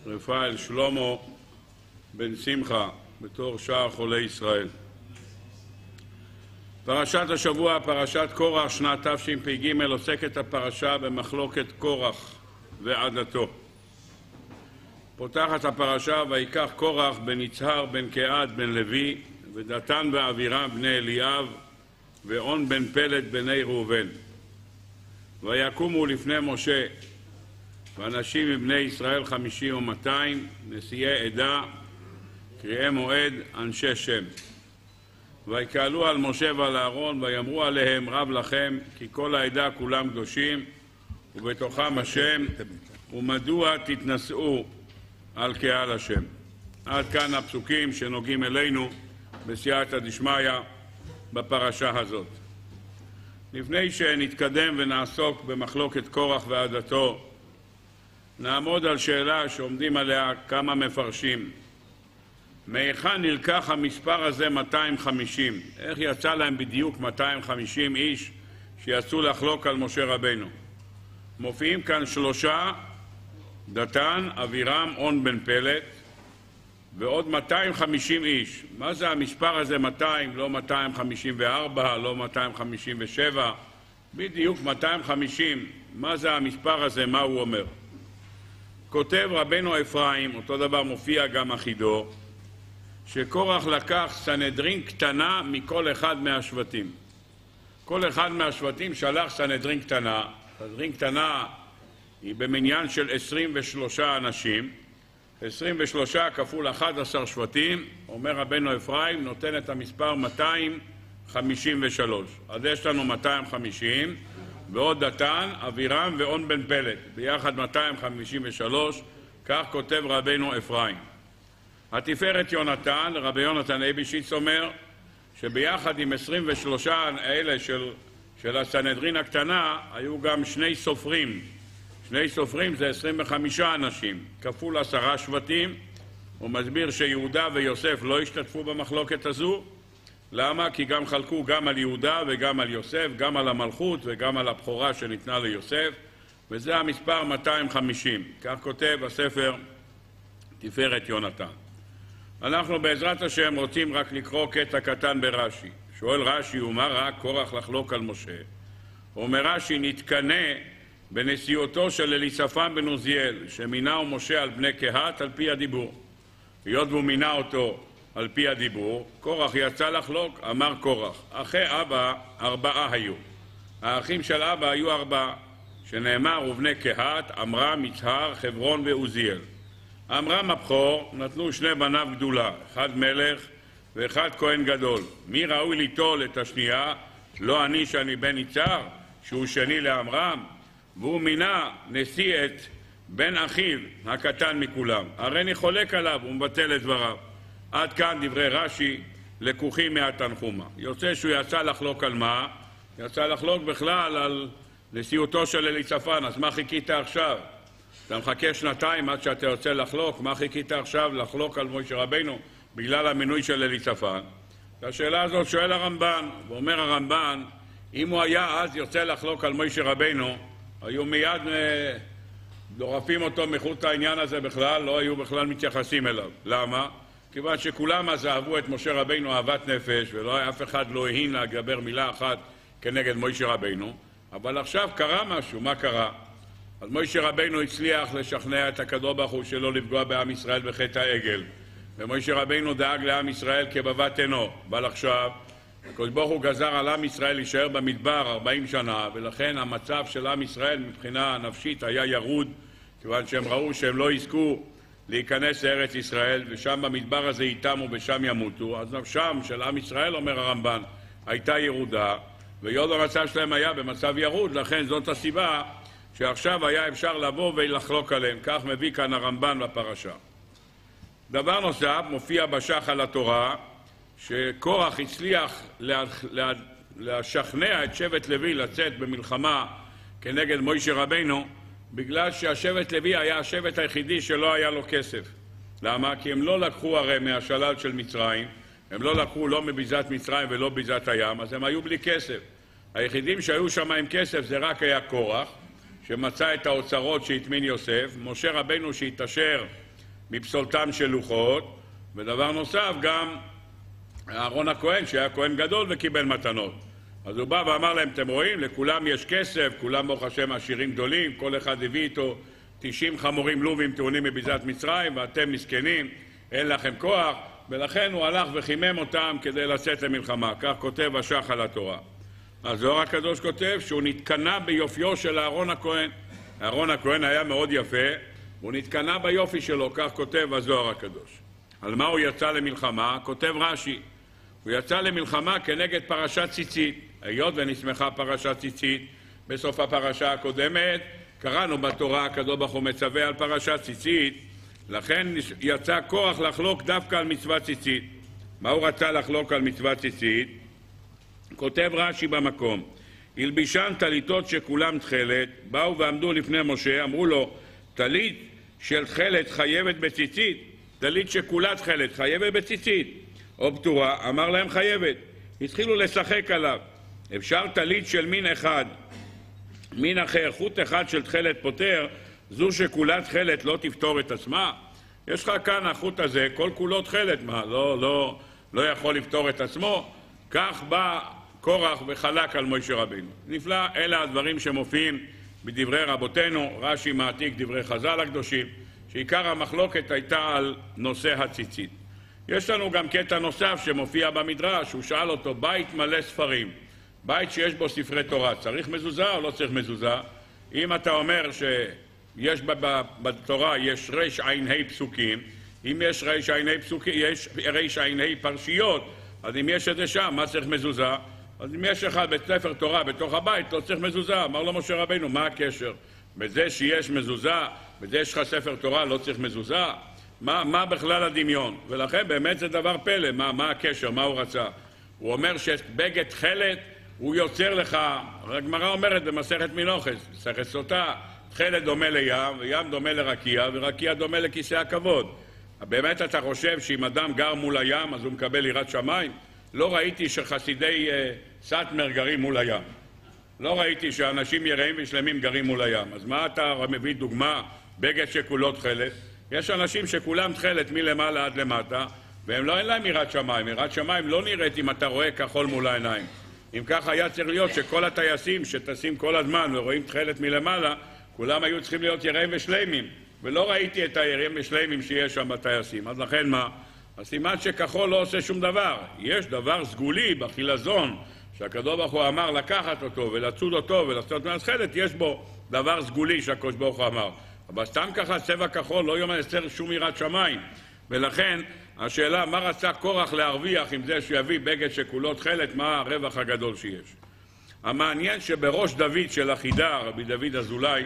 רפאל שלמה בן שמחה בתור שאר חולי ישראל. פרשת השבוע, פרשת קורח, שנת תשפ"ג, עוסקת הפרשה במחלוקת קורח ועדתו. פותחת הפרשה: ויקח קורח בן יצהר בן קהת בן לוי ודתן ואבירם בני אליאב ואון בן פלט בני ראובן, ויקומו לפני משה ואנשים מבני ישראל 50 ו200, נשיאי עדה, קריאי מועד, אנשי שם. ויקהלו על משה ועל אהרון ויאמרו עליהם: רב לכם, כי כל העדה כולם קדושים ובתוכם השם, ומדוע תתנשאו על קהל השם. עד כאן הפסוקים שנוגעים אלינו בסייעתא דשמיא בפרשה הזאת. לפני שנתקדם ונעסוק במחלוקת קורח ועדתו, נעמוד על שאלה שעומדים עליה כמה מפרשים. מהיכן נלקח המספר הזה 250? איך יצא להם בדיוק 250 איש שיצאו לחלוק על משה רבנו? מופיעים כאן 3, דתן, אבירם, און בן פלט, ועוד 250 איש. מה זה המספר הזה 200? לא 254, לא 257, בדיוק 250. מה זה המספר הזה? מה הוא אומר? כותב רבנו אפרים, אותו דבר מופיע גם אחידו, שקורח לקח סנהדרין קטנה מכל אחד מהשבטים. כל אחד מהשבטים שלח סנהדרין קטנה. סנהדרין קטנה היא במניין של 23 אנשים. 23 כפול 11 שבטים, אומר רבנו אפרים, נותן את המספר 253. אז יש לנו 250, ועוד דתן, אבירם ואון בן פלט, ביחד 253, כך כותב רבנו אפרים. התפארת יונתן, רבי יונתן אייבשיץ, אומר שביחד עם 23 האלה של הסנהדרין הקטנה, היו גם 2 סופרים. 2 סופרים זה 25 אנשים, כפול 10 שבטים. הוא מסביר שיהודה ויוסף לא השתתפו במחלוקת הזו. למה? כי גם חלקו גם על יהודה וגם על יוסף, גם על המלכות וגם על הבכורה שניתנה ליוסף, וזה המספר 250. כך כותב הספר תפארת יונתן. אנחנו בעזרת השם רוצים רק לקרוא קטע קטן ברש"י. שואל רש"י, ומה ראה קורח לחלוק על משה? אומר רש"י, נתקנה בנשיאותו של אליספן בן עוזיאל, שמינהו משה על בני קהת על פי הדיבור. היות והוא מינה אותו על פי הדיבור, קורח יצא לחלוק. אמר קורח, אחי אבא 4 היו. האחים של אבא היו 4, שנאמר ובני קהת, עמרם, יצהר, חברון ועוזיאל. עמרם הבכור נתנו 2 בניו גדולה, אחד מלך ואחד כהן גדול. מי ראוי ליטול את השנייה? לא אני שאני בן יצהר, שהוא שני לעמרם? והוא מינה נשיא את בן אחיו הקטן מכולם. הרי אני חולק עליו ומבטל את דבריו. עד כאן דברי רש"י לקוחים מהתנחומה. יוצא שהוא יצא לחלוק על מה? יצא לחלוק בכלל על נשיאותו של אליספן. אז מה חיכית עכשיו? אתה מחכה 2 עד שאתה יוצא לחלוק. מה חיכית עכשיו לחלוק על משה רבנו בגלל המינוי של אליספן? השאלה הזאת שואל הרמב"ן, ואומר הרמב"ן, אם הוא היה אז יוצא לחלוק על משה רבנו, היו מיד דורפים אותו מחוץ העניין הזה בכלל, לא היו בכלל מתייחסים אליו. למה? כיוון שכולם אז אהבו את משה רבנו אהבת נפש, ולא היה אף אחד לא ההין להגבר מילה אחת כנגד משה רבנו. אבל עכשיו קרה משהו. מה קרה? אז משה רבנו הצליח לשכנע את הקדוש ברוך הוא שלא לפגוע בעם ישראל בחטא העגל, ומשה רבנו דאג לעם ישראל כבבת עינו. אבל עכשיו הקדוש ברוך הוא גזר על עם ישראל להישאר במדבר 40 שנה, ולכן המצב של עם ישראל מבחינה נפשית היה ירוד, כיוון שהם ראו שהם לא יזכו להיכנס לארץ ישראל, ושם במדבר הזה איתם ובשם ימותו. אז נפשם של עם ישראל, אומר הרמב"ן, הייתה ירודה, ויוד המצב שלהם היה במצב ירוד. לכן זאת הסיבה שעכשיו היה אפשר לבוא ולחלוק עליהם. כך מביא כאן הרמב"ן בפרשה. דבר נוסף מופיע בשחל התורה, שקורח הצליח לשכנע את שבט לוי לצאת במלחמה כנגד משה רבנו, בגלל שהשבט לוי היה השבט היחידי שלא היה לו כסף. למה? כי הם לא לקחו הרי מהשלל של מצרים, הם לא לקחו לא מביזת מצרים ולא ביזת הים, אז הם היו בלי כסף. היחידים שהיו שם עם כסף זה רק היה קורח, שמצא את האוצרות שהטמין יוסף, משה רבנו שהתעשר מפסולתם של לוחות, ודבר נוסף גם אהרון הכהן שהיה כהן גדול וקיבל מתנות. אז הוא בא ואמר להם, אתם רואים, לכולם יש כסף, כולם ברוך השם עשירים גדולים, כל אחד הביא איתו 90 חמורים לובים טעונים מביזת מצרים, ואתם מסכנים, אין לכם כוח, ולכן הוא הלך וחימם אותם כדי לצאת למלחמה. כך כותב השח על התורה. הזוהר הקדוש כותב שהוא נתקנה ביופיו של אהרון הכהן. אהרון הכהן היה מאוד יפה, הוא נתקנה ביופי שלו, כך כותב הזוהר הקדוש. על מה הוא יצא למלחמה? כותב רש"י, הוא יצא למלחמה כנגד פרשת ציצית. היות ונסמכה פרשת ציצית, בסוף הפרשה הקודמת קראנו בתורה הקדוש ברוך הוא מצווה על פרשת ציצית, לכן יצא כוח לחלוק דווקא על מצוות ציצית. מה הוא רצה לחלוק על מצוות ציצית? כותב רש"י במקום, הלבישן טליתות שכולם תכלת, באו ועמדו לפני משה, אמרו לו, טלית של תכלת חייבת בציצית? טלית שכולה תכלת חייבת בציצית או פטורה? אמר להם חייבת. התחילו לשחק עליו. אפשר טלית של מין אחד, מין אחר, חוט אחד של תכלת פותר, זו שכולה תכלת לא תפתור את עצמה? יש לך כאן החוט הזה, כל כולו תכלת, מה, לא יכול לפתור את עצמו? כך בא קורח וחלק על משה רבינו. נפלא, אלה הדברים שמופיעים בדברי רבותינו, רש"י מעתיק דברי חז"ל הקדושים, שעיקר המחלוקת הייתה על נושא הציצית. יש לנו גם קטע נוסף שמופיע במדרש, הוא שאל אותו, בית מלא ספרים, בית שיש בו ספרי תורה, צריך מזוזה או לא צריך מזוזה? אם אתה אומר שיש בתורה יש רש עין ה' פסוקים, אם יש רש עין ה' פסוקים, יש רש עין ה' פרשיות, אז אם יש את זה שם, מה צריך מזוזה? אז אם יש אחד בית ספר תורה בתוך הבית, לא צריך מזוזה. אמר לו משה רבינו, מה הקשר? בזה שיש מזוזה, בזה יש לך ספר תורה, לא צריך מזוזה? מה בכלל הדמיון? ולכן באמת זה דבר פלא, מה הקשר, מה הוא רצה? הוא אומר שבגד תכלת הוא יוצר לך, הגמרא אומרת במסכת מנוחס, מסכת סוטה, תכלת דומה לים, וים דומה לרקיע, ורקיע דומה לכיסא הכבוד. באמת אתה חושב שאם אדם גר מול הים אז הוא מקבל יראת שמיים? לא ראיתי שחסידי סאטמר גרים מול הים. לא ראיתי שאנשים יראים ושלמים גרים מול הים. אז מה אתה מביא דוגמה? בגד שכולו תכלת. יש אנשים שכולם תכלת מלמעלה עד למטה, והם לא אין להם יראת שמיים. יראת שמיים לא נראית אם אתה רואה כחול מול העיניים. אם כך היה צריך להיות שכל הטייסים שטסים כל הזמן ורואים תכלת מלמעלה, כולם היו צריכים להיות יראים ושלמים. ולא ראיתי את היראים ושלמים שיש שם בטייסים. אז לכן מה? הסימן שכחול לא עושה שום דבר. יש דבר סגולי בחילזון, שהקדוש ברוך הוא אמר לקחת אותו ולצוד אותו ולעשות מהתכלת, יש בו דבר סגולי שהקדוש ברוך הוא אמר. אבל סתם ככה צבע כחול לא יוצר שום יראת שמיים. ולכן השאלה מה רצה קורח להרוויח עם זה שיביא בגד שכולו תכלת, מה הרווח הגדול שיש. המעניין שבראש דוד של החידה, רבי דוד אזולאי,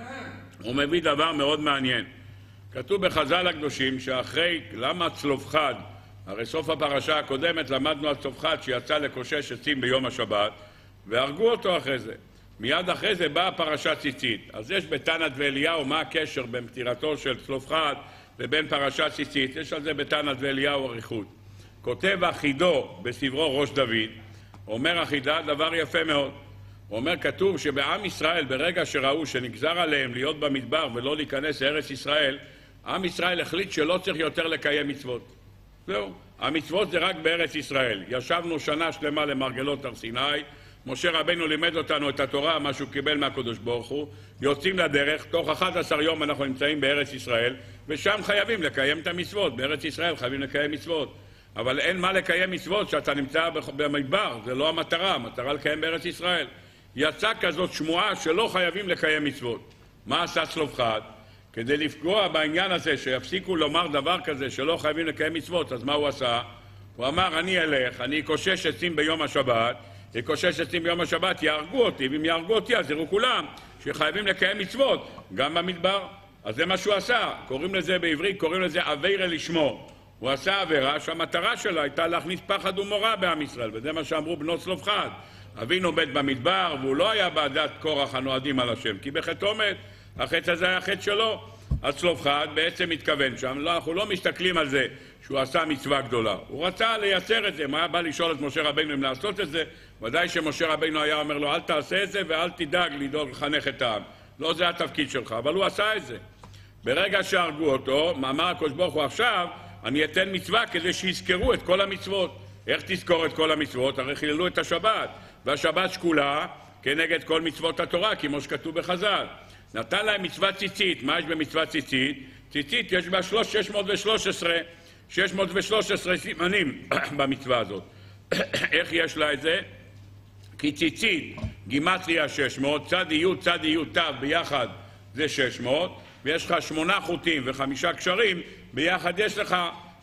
הוא מביא דבר מאוד מעניין. כתוב בחז"ל הקדושים שאחרי, למה צלופחד? הרי סוף הפרשה הקודמת למדנו על צלופחד שיצא לקושש עצים ביום השבת, והרגו אותו אחרי זה. מיד אחרי זה באה פרשת ציצית. אז יש בתנת ואליהו מה הקשר בין פטירתו של צלופחד ובין פרשת ציצית. יש על זה בתנת ואליהו אריכות. כותב אחידו בספרו ראש דוד, אומר אחידה דבר יפה מאוד. הוא אומר, כתוב שבעם ישראל ברגע שראו שנגזר עליהם להיות במדבר ולא להיכנס לארץ ישראל, עם ישראל החליט שלא צריך יותר לקיים מצוות. זהו, המצוות זה רק בארץ ישראל. ישבנו שנה שלמה למרגלות הר סיני, משה רבינו לימד אותנו את התורה, מה שהוא קיבל מהקדוש ברוך הוא, יוצאים לדרך, תוך 11 יום אנחנו נמצאים בארץ ישראל, ושם חייבים לקיים את המצוות. בארץ ישראל חייבים לקיים מצוות. אבל אין מה לקיים מצוות שאתה נמצא במדבר, זה לא המטרה, המטרה לקיים בארץ ישראל. יצא כזאת שמועה שלא חייבים לקיים מצוות. מה עשה צלופחד? כדי לפגוע בעניין הזה שיפסיקו לומר דבר כזה שלא חייבים לקיים מצוות, אז מה הוא עשה? הוא אמר, אני אלך, אני אקושש עצים ביום השבת, יקושש עצים ביום השבת, יהרגו אותי, ואם יהרגו אותי אז יראו כולם שחייבים לקיים מצוות, גם במדבר. אז זה מה שהוא עשה, קוראים לזה בעברית, קוראים לזה עבירה לשמו. הוא עשה עבירה שהמטרה שלה הייתה להכניס פחד ומורא בעם ישראל, וזה מה שאמרו בנות צלופחד. אבינו בית במדבר, והוא לא היה בעדת קורח הנועדים על השם, כי בחטא מת, החטא הזה היה חטא שלו. אז צלופחד בעצם מתכוון שם, לא, אנחנו לא מסתכלים על זה שהוא עשה מצווה גדולה. הוא רצה לייצר את זה, מה בא לשאול את משה רבינו אם לעשות את זה? ודאי שמשה רבינו היה אומר לו, אל תעשה את זה ואל תדאג לדאוג לחנך את העם. לא זה התפקיד שלך, אבל הוא עשה את זה. ברגע שהרגו אותו, אמר הקדוש ברוך הוא עכשיו, אני אתן מצווה כדי שיזכרו את כל המצוות. איך תזכור את כל המצוות? הרי חיללו את השבת, והשבת שקולה כנגד כל מצוות התורה, כמו שכתוב בחז"ל. נתן להם מצוות ציצית. מה יש במצוות ציצית? ציצית יש בה 613 סימנים במצווה הזאת. איך יש לה את זה? כי ציצית, גימטריה 600, צדי י' צדי י' ת' ביחד זה 600, ויש לך 8 חוטים ו5 קשרים, ביחד יש לך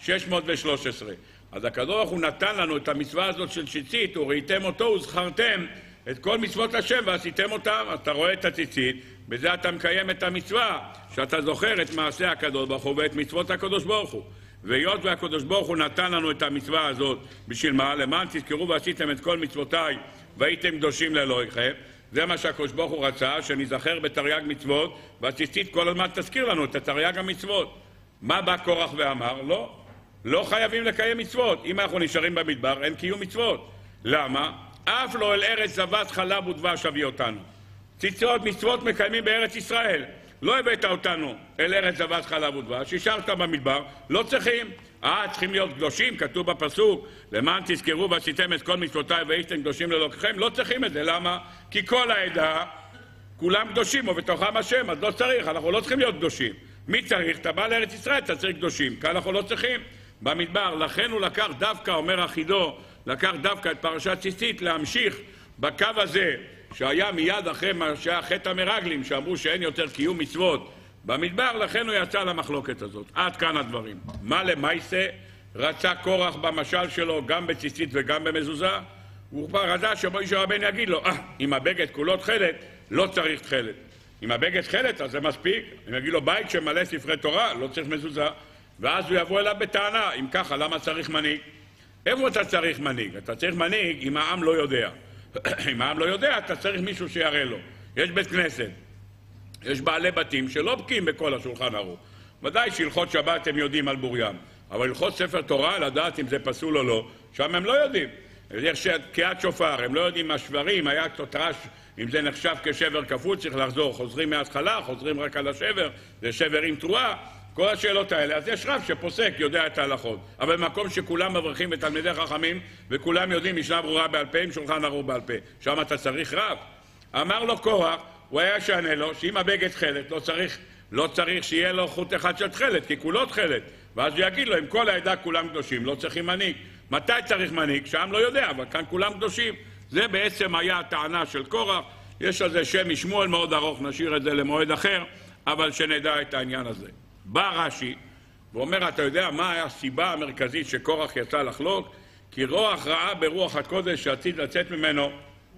613. אז הקדוש ברוך הוא נתן לנו את המצווה הזאת של ציצית, וראיתם אותו וזכרתם את כל מצוות השם ועשיתם אותם. אתה רואה את הציצית, בזה אתה מקיים את המצווה, שאתה זוכר את מעשה הקדוש ברוך הוא ואת מצוות הקדוש ברוך הוא. והיות והקדוש ברוך הוא נתן לנו את המצווה הזאת, בשביל מה? למען תזכרו ועשיתם את כל מצוותיי והייתם קדושים לאלוהיכם. זה מה שהקדוש ברוך הוא רצה, שנזכר בתרי"ג מצוות, והציצית כל הזמן תזכיר לנו את תרי"ג המצוות. מה בא קורח ואמר? לא חייבים לקיים מצוות. אם אנחנו נשארים במדבר, אין קיום מצוות. למה? אף לא אל ארץ זבת חלב ודבש הביא אותנו. ציצות מצוות מקיימים בארץ ישראל. לא הבאת אותנו אל ארץ זבת חלב ודבש, השארת במדבר, לא צריכים. צריכים להיות קדושים, כתוב בפסוק, למען תזכרו ועשיתם את כל מצוותיי והייתם קדושים לאלוהיכם. לא צריכים את זה. למה? כי כל העדה, כולם קדושים ובתוכם השם, אז לא צריך, אנחנו לא צריכים להיות קדושים. מי צריך? אתה בא לארץ ישראל, אתה צריך קדושים. כאן אנחנו לא צריכים. במדבר, לכן הוא לקח דווקא, אומר אחידו, לקח דווקא את פרשת ציצית להמשיך בקו הזה, שהיה מיד אחרי מה שהיה חטא המרגלים, שאמרו שאין יותר קיום מצוות במדבר, לכן הוא יצא למחלוקת הזאת. עד כאן הדברים. מה למעשה רצה קורח במשל שלו, גם בציצית וגם במזוזה? הוא כבר רצה שמשה רבנו יגיד לו, אם הבגד כולו תכלת, לא צריך תכלת. אם הבגד תכלת, אז זה מספיק. אם יגיד לו, בית שמלא ספרי תורה, לא צריך מזוזה. ואז הוא יבוא אליו בטענה, אם ככה, למה צריך מנהיג? איפה אתה צריך מנהיג? אתה צריך מנהיג אם העם לא יודע. אם העם לא יודע, אתה צריך מישהו שיראה לו. יש בית כנסת, יש בעלי בתים שלא בקיאים בכל השולחן ערוך. ודאי שהלכות שבת הם יודעים על בוריים, אבל הלכות ספר תורה, לדעת אם זה פסול או לא, שם הם לא יודעים. יש תקיעת שופר, הם לא יודעים מה שברים, היה תותרש, אם זה נחשב כשבר כפול, צריך לחזור. חוזרים מההתחלה, חוזרים רק על השבר, זה שבר עם תרועה. כל השאלות האלה, אז יש רב שפוסק, יודע את ההלכות. אבל במקום שכולם מברכים בתלמידי חכמים, וכולם יודעים משנה ברורה בעל פה, עם שולחן ערוך בעל פה. שם אתה צריך רב. אמר לו קורח, הוא היה שענה לו, שאם הבגד תכלת, לא צריך שיהיה לו חוט אחד של תכלת, כי כולו תכלת. ואז הוא יגיד לו, אם כל העדה כולם קדושים, לא צריכים מנהיג. מתי צריך מנהיג? שם לא יודע, אבל כאן כולם קדושים. זה בעצם היה הטענה של קורח. יש על זה שם משמואל מאוד ארוך, נשאיר את זה למועד אחר, אבל שנדע את העניין הזה. בא רש"י ואומר, אתה יודע מה היה הסיבה המרכזית שקורח יצא לחלוק? כי רוח רעה ברוח הקודש שעתיד לצאת ממנו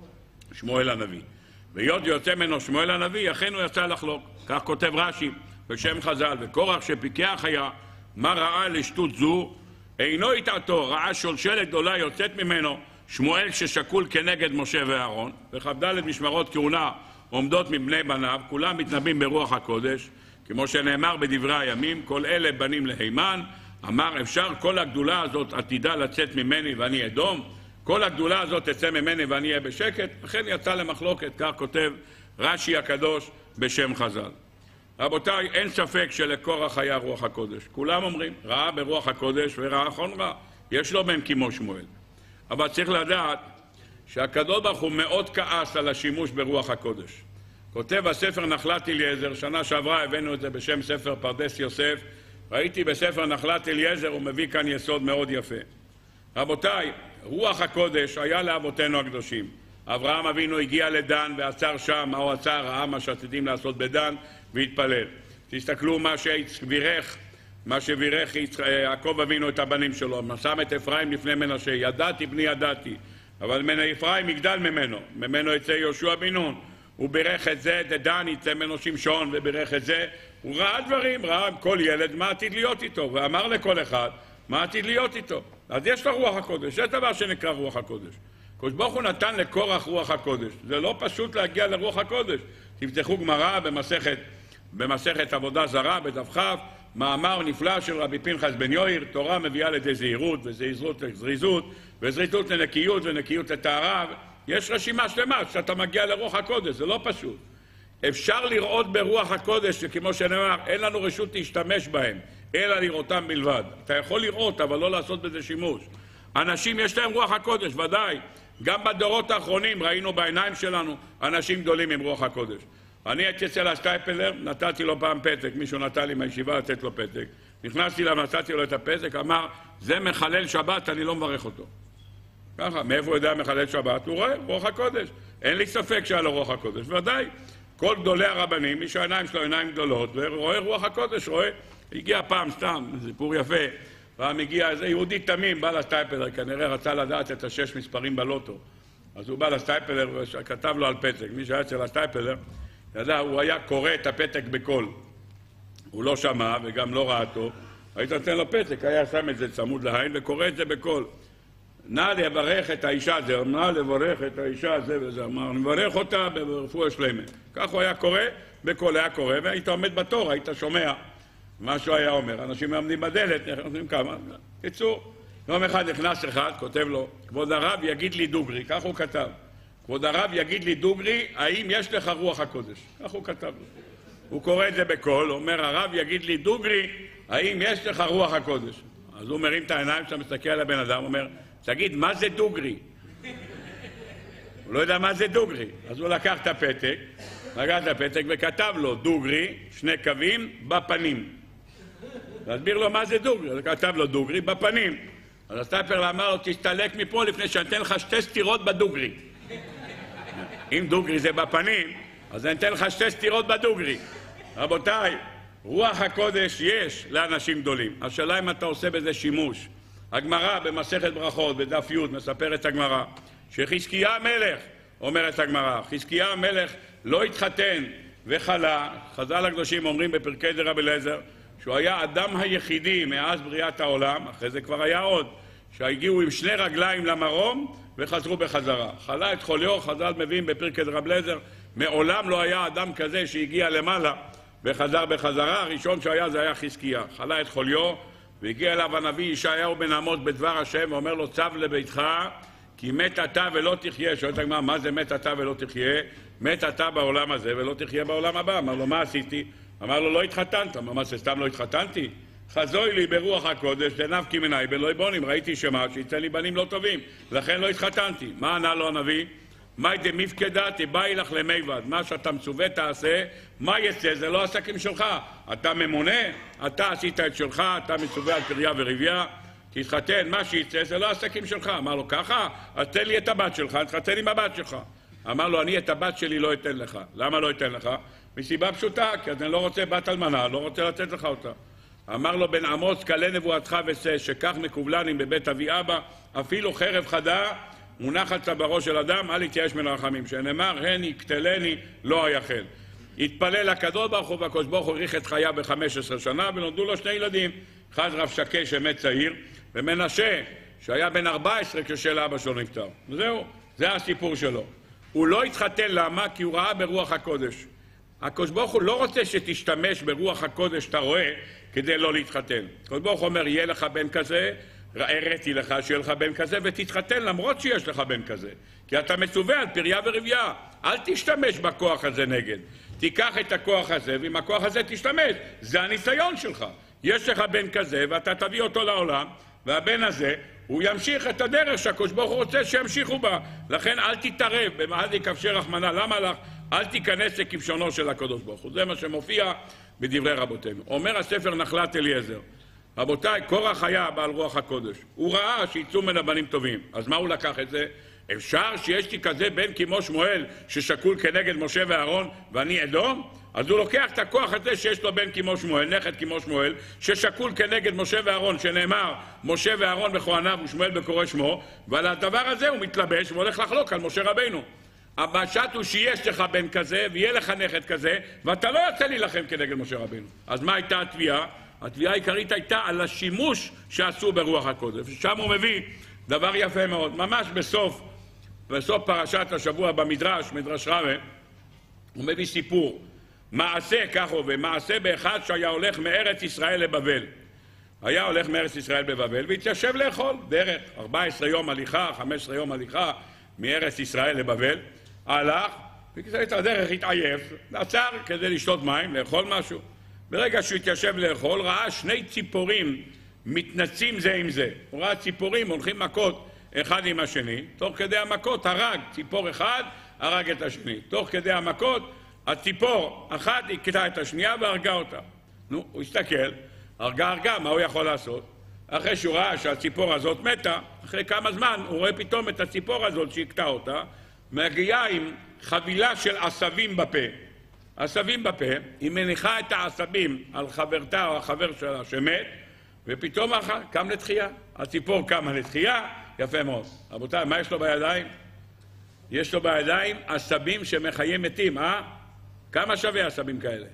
שמואל הנביא. והיות יוצא ממנו שמואל הנביא, אכן הוא יצא לחלוק. כך כותב רש"י בשם חז"ל, וקורח שפיקח היה, מה ראה לשטות זו? אינו יטעתו, ראה שולשלת גדולה יוצאת ממנו, שמואל ששקול כנגד משה ואהרון, וכ"ד משמרות כהונה עומדות מבני בניו, כולם מתנבאים ברוח הקודש, כמו שנאמר בדברי הימים, כל אלה בנים להימן, אמר אפשר כל הגדולה הזאת עתידה לצאת ממני ואני אדום, כל הגדולה הזאת תצא ממני ואני אהיה בשקט, לכן יצא למחלוקת, כך כותב רש"י הקדוש בשם חז"ל. רבותיי, אין ספק שלקורח היה רוח הקודש. כולם אומרים, ראה ברוח הקודש וראה חון רע. יש לו בן כמו שמואל. אבל צריך לדעת שהקדוש ברוך הוא מאוד כעס על השימוש ברוח הקודש. כותב הספר נחלת אליעזר, שנה שעברה הבאנו את זה בשם ספר פרדס יוסף, ראיתי בספר נחלת אליעזר, הוא מביא כאן יסוד מאוד יפה. רבותיי, רוח הקודש היה לאבותינו הקדושים. אברהם אבינו הגיע לדן ועצר שם, מה הוא עצר? ראה מה שעתידים לעשות בדן והתפלל. תסתכלו מה שבירך יעקב אבינו את הבנים שלו, שם את אפרים לפני מנשה, ידעתי בני ידעתי, אבל מן אפרים יגדל ממנו יצא יהושע בן נון. הוא בירך את זה, דדן יצא ממנו שמשון, ובירך את זה. הוא ראה דברים, ראה כל ילד מה עתיד להיות איתו, ואמר לכל אחד מה עתיד להיות איתו. אז יש לו רוח הקודש, זה דבר שנקרא רוח הקודש. הקדוש ברוך הוא נתן לקורח רוח הקודש. זה לא פשוט להגיע לרוח הקודש. תפתחו גמרא במסכת עבודה זרה, בדף כ', מאמר נפלא של רבי פנחס בן יאיר, תורה מביאה לידי זהירות, וזהירות לזריזות, וזריזות לנקיות, ונקיות לטהרה. יש רשימה שלמה שאתה מגיע לרוח הקודש, זה לא פשוט. אפשר לראות ברוח הקודש, שכמו שנאמר, אין לנו רשות להשתמש בהם, אלא לראותם בלבד. אתה יכול לראות, אבל לא לעשות בזה שימוש. אנשים יש להם רוח הקודש, ודאי. גם בדורות האחרונים ראינו בעיניים שלנו אנשים גדולים עם רוח הקודש. אני הייתי אצל השטייפלר, נתתי לו פעם פתק, מישהו נתן לי מהישיבה לתת לו פתק. נכנסתי אליו, נתתי לו את הפתק, אמר, זה מחלל שבת, אני לא מברך אותו. ככה, מאיפה הוא יודע מחלל שבת? הוא רואה, רוח הקודש. אין לי ספק שהיה לו רוח הקודש, ודאי. כל גדולי הרבנים, מי שהעיניים שלו עיניים גדולות, ורואה רוח הקודש, רואה. הגיע פעם, סתם, סיפור יפה, פעם הגיע איזה יהודי תמים, בא לסטייפלר, כנראה רצה לדעת את 6 מספרים בלוטו. אז הוא בא לסטייפלר וכתב לו על פתק. מי שהיה אצל הסטייפלר, ידע, הוא היה קורא את הפתק בקול. הוא לא שמע וגם לא ראה אותו. היית נותן לו פתק, היה שם את זה צמוד לעין וקורא את זה בקול. נא לברך את האישה הזה, נא לברך את האישה הזה וזה, אמר, נברך אותה ברפואה שלמה. כך הוא היה קורא, בקול היה קורא, והיית עומד בתור, היית שומע מה שהוא היה אומר. אנשים מעמדים בדלת, נכנסים כמה, קיצור. יום אחד נכנס אחד, כותב לו, כבוד הרב יגיד לי דוגרי, כך הוא כתב. כבוד הרב יגיד לי דוגרי, האם יש לך רוח הקודש? כך הוא כתב לו. הוא קורא את זה בקול, אומר, הרב יגיד לי דוגרי, האם יש לך רוח הקודש? אז הוא מרים את העיניים, שאתה מסתכל על הבן אדם, אומר, תגיד, מה זה דוגרי? הוא לא יודע מה זה דוגרי. אז הוא לקח את הפתק, וכתב לו, דוגרי, 2 קווים, בפנים. להסביר לו מה זה דוגרי. הוא כתב לו, דוגרי, בפנים. אז הסטייפלר אמר לו, תסתלק מפה לפני שאני אתן לך 2 סתירות בדוגרי. אם דוגרי זה בפנים, אז אני אתן לך 2 סתירות בדוגרי. רבותיי, רוח הקודש יש לאנשים גדולים. השאלה אם אתה עושה בזה שימוש. הגמרא במסכת ברכות, בדף י' מספרת הגמרא, שחזקיה המלך, אומרת הגמרא, חזקיה המלך לא התחתן וחלה. חז"ל הקדושים אומרים בפרקי דרבי אליעזר, שהוא היה האדם היחידי מאז בריאת העולם, אחרי זה כבר היה עוד, שהגיעו עם 2 רגליים למרום וחזרו בחזרה. חלה את חוליו, חז"ל מביאים בפרקי דרבי אליעזר, מעולם לא היה אדם כזה שהגיע למעלה וחזר בחזרה. הראשון שהיה זה היה חזקיה. חלה את חוליו, והגיע אליו הנביא ישעיהו בן אמוץ בדבר השם, ואומר לו, צב לביתך, כי מת אתה ולא תחיה. שואלת הגמרא, מה זה מת אתה ולא תחיה? מת אתה בעולם הזה ולא תחיה בעולם הבא. אמר לו, מה עשיתי? אמר לו, לא התחתנת. אמר, מה, סתם לא התחתנתי? חזוי לי ברוח הקודש, דנפקי מנהי בלא בונים. ראיתי שמה, שיצא לי בנים לא טובים, לכן לא התחתנתי. מה ענה לו הנביא? מאי דמפקדה תבאי לך למיבד. מה שאתה מצווה תעשה, מה יצא? זה לא עסקים שלך. אתה ממונה, אתה עשית את שלך, אתה מצווה על פריה ורבייה, תתחתן, מה שיצא זה לא עסקים שלך. אמר לו, ככה? אז תן לי את הבת שלך, תתחתן עם הבת שלך. אמר לו, אני את הבת שלי לא אתן לך. למה לא אתן לך? מסיבה פשוטה, כי אני לא רוצה בת אלמנה, לא רוצה לתת לך אותה. אמר לו בן אמוץ, קלה נבואתך ושא, שכך מקובלנים בבית אבי אבא, אפילו חרב חדה מונח על צווארו של אדם, אל יתייאש מן הרחמים, שנאמר, הן יקטלני לא היחל. התפלל לקדוש ברוך הוא, והקדוש ברוך הוא האריך את חייו ב-15 שנה, ונולדו לו 2 ילדים, אחד רב שקה שמת צעיר, ומנשה שהיה בן 14 כשל אבא שלו נפטר. וזהו, זה הסיפור שלו. הוא לא התחתן, למה? כי הוא ראה ברוח הקודש. הקדוש ברוך הוא לא רוצה שתשתמש ברוח הקודש, אתה רואה, כדי לא להתחתן. הקדוש ברוך הוא אומר, יהיה לך בן כזה, הראיתי לך שיהיה לך בן כזה, ותתחתן למרות שיש לך בן כזה. כי אתה מצווה על פריה ורבייה. אל תשתמש בכוח הזה נגד. תיקח את הכוח הזה, ועם הכוח הזה תשתמש. זה הניסיון שלך. יש לך בן כזה, ואתה תביא אותו לעולם, והבן הזה, הוא ימשיך את הדרך שהקדוש ברוך הוא רוצה שימשיכו בה. לכן אל תתערב, במעל יקבשי רחמנא, למה לך? אל תיכנס לכבשונו של הקדוש ברוך הוא. זה מה שמופיע בדברי רבותינו. אומר הספר נחלת אליעזר, רבותיי, קורח היה בעל רוח הקודש. הוא ראה שיצאו מן הבנים טובים. אז מה הוא לקח את זה? אפשר שיש לי כזה בן כמו שמואל ששקול כנגד משה ואהרון ואני אדום? אז הוא לוקח את הכוח הזה שיש לו בן כמו שמואל, נכד כמו שמואל, ששקול כנגד משה ואהרון, שנאמר משה ואהרון בכהניו ושמואל בקורא שמו, ועל הדבר הזה הוא מתלבש והולך לחלוק על משה רבינו. המשט הוא שיש לך בן כזה ויהיה לך נכד כזה, ואתה לא יוצא להילחם כנגד משה רבינו. אז מה הייתה התביעה? התביעה העיקרית הייתה על השימוש שעשו ברוח הקודש. ושם הוא מביא דבר יפה מאוד. ממש בסוף פרשת השבוע במדרש, מדרש רבה, הוא מביא סיפור. מעשה, כך הוא, ומעשה באחד שהיה הולך מארץ ישראל לבבל. היה הולך מארץ ישראל בבבל והתיישב לאכול דרך 14 יום הליכה, 15 יום הליכה מארץ ישראל לבבל. הלך בקצת הדרך התעייף, עצר כדי לשתות מים, לאכול משהו. ברגע שהוא התיישב לאכול, ראה שני ציפורים מתנצים זה עם זה. הוא ראה ציפורים הולכים מכות אחד עם השני, תוך כדי המכות הרג ציפור אחד, הרג את השני. תוך כדי המכות, הציפור אחת הכתה את השנייה והרגה אותה. נו, הוא הסתכל, הרגה, מה הוא יכול לעשות? אחרי שהוא ראה שהציפור הזאת מתה, אחרי כמה זמן הוא רואה פתאום את הציפור הזאת שהכתה אותה, מגיעה עם חבילה של עשבים בפה. עשבים בפה, היא מניחה את העשבים על חברתה או החבר שלה שמת, ופתאום קם לתחייה. הציפור קמה לתחייה, יפה מאוד. רבותיי, מה יש לו בידיים? יש לו בידיים עשבים שמחיים מתים, כמה שווה עשבים כאלה?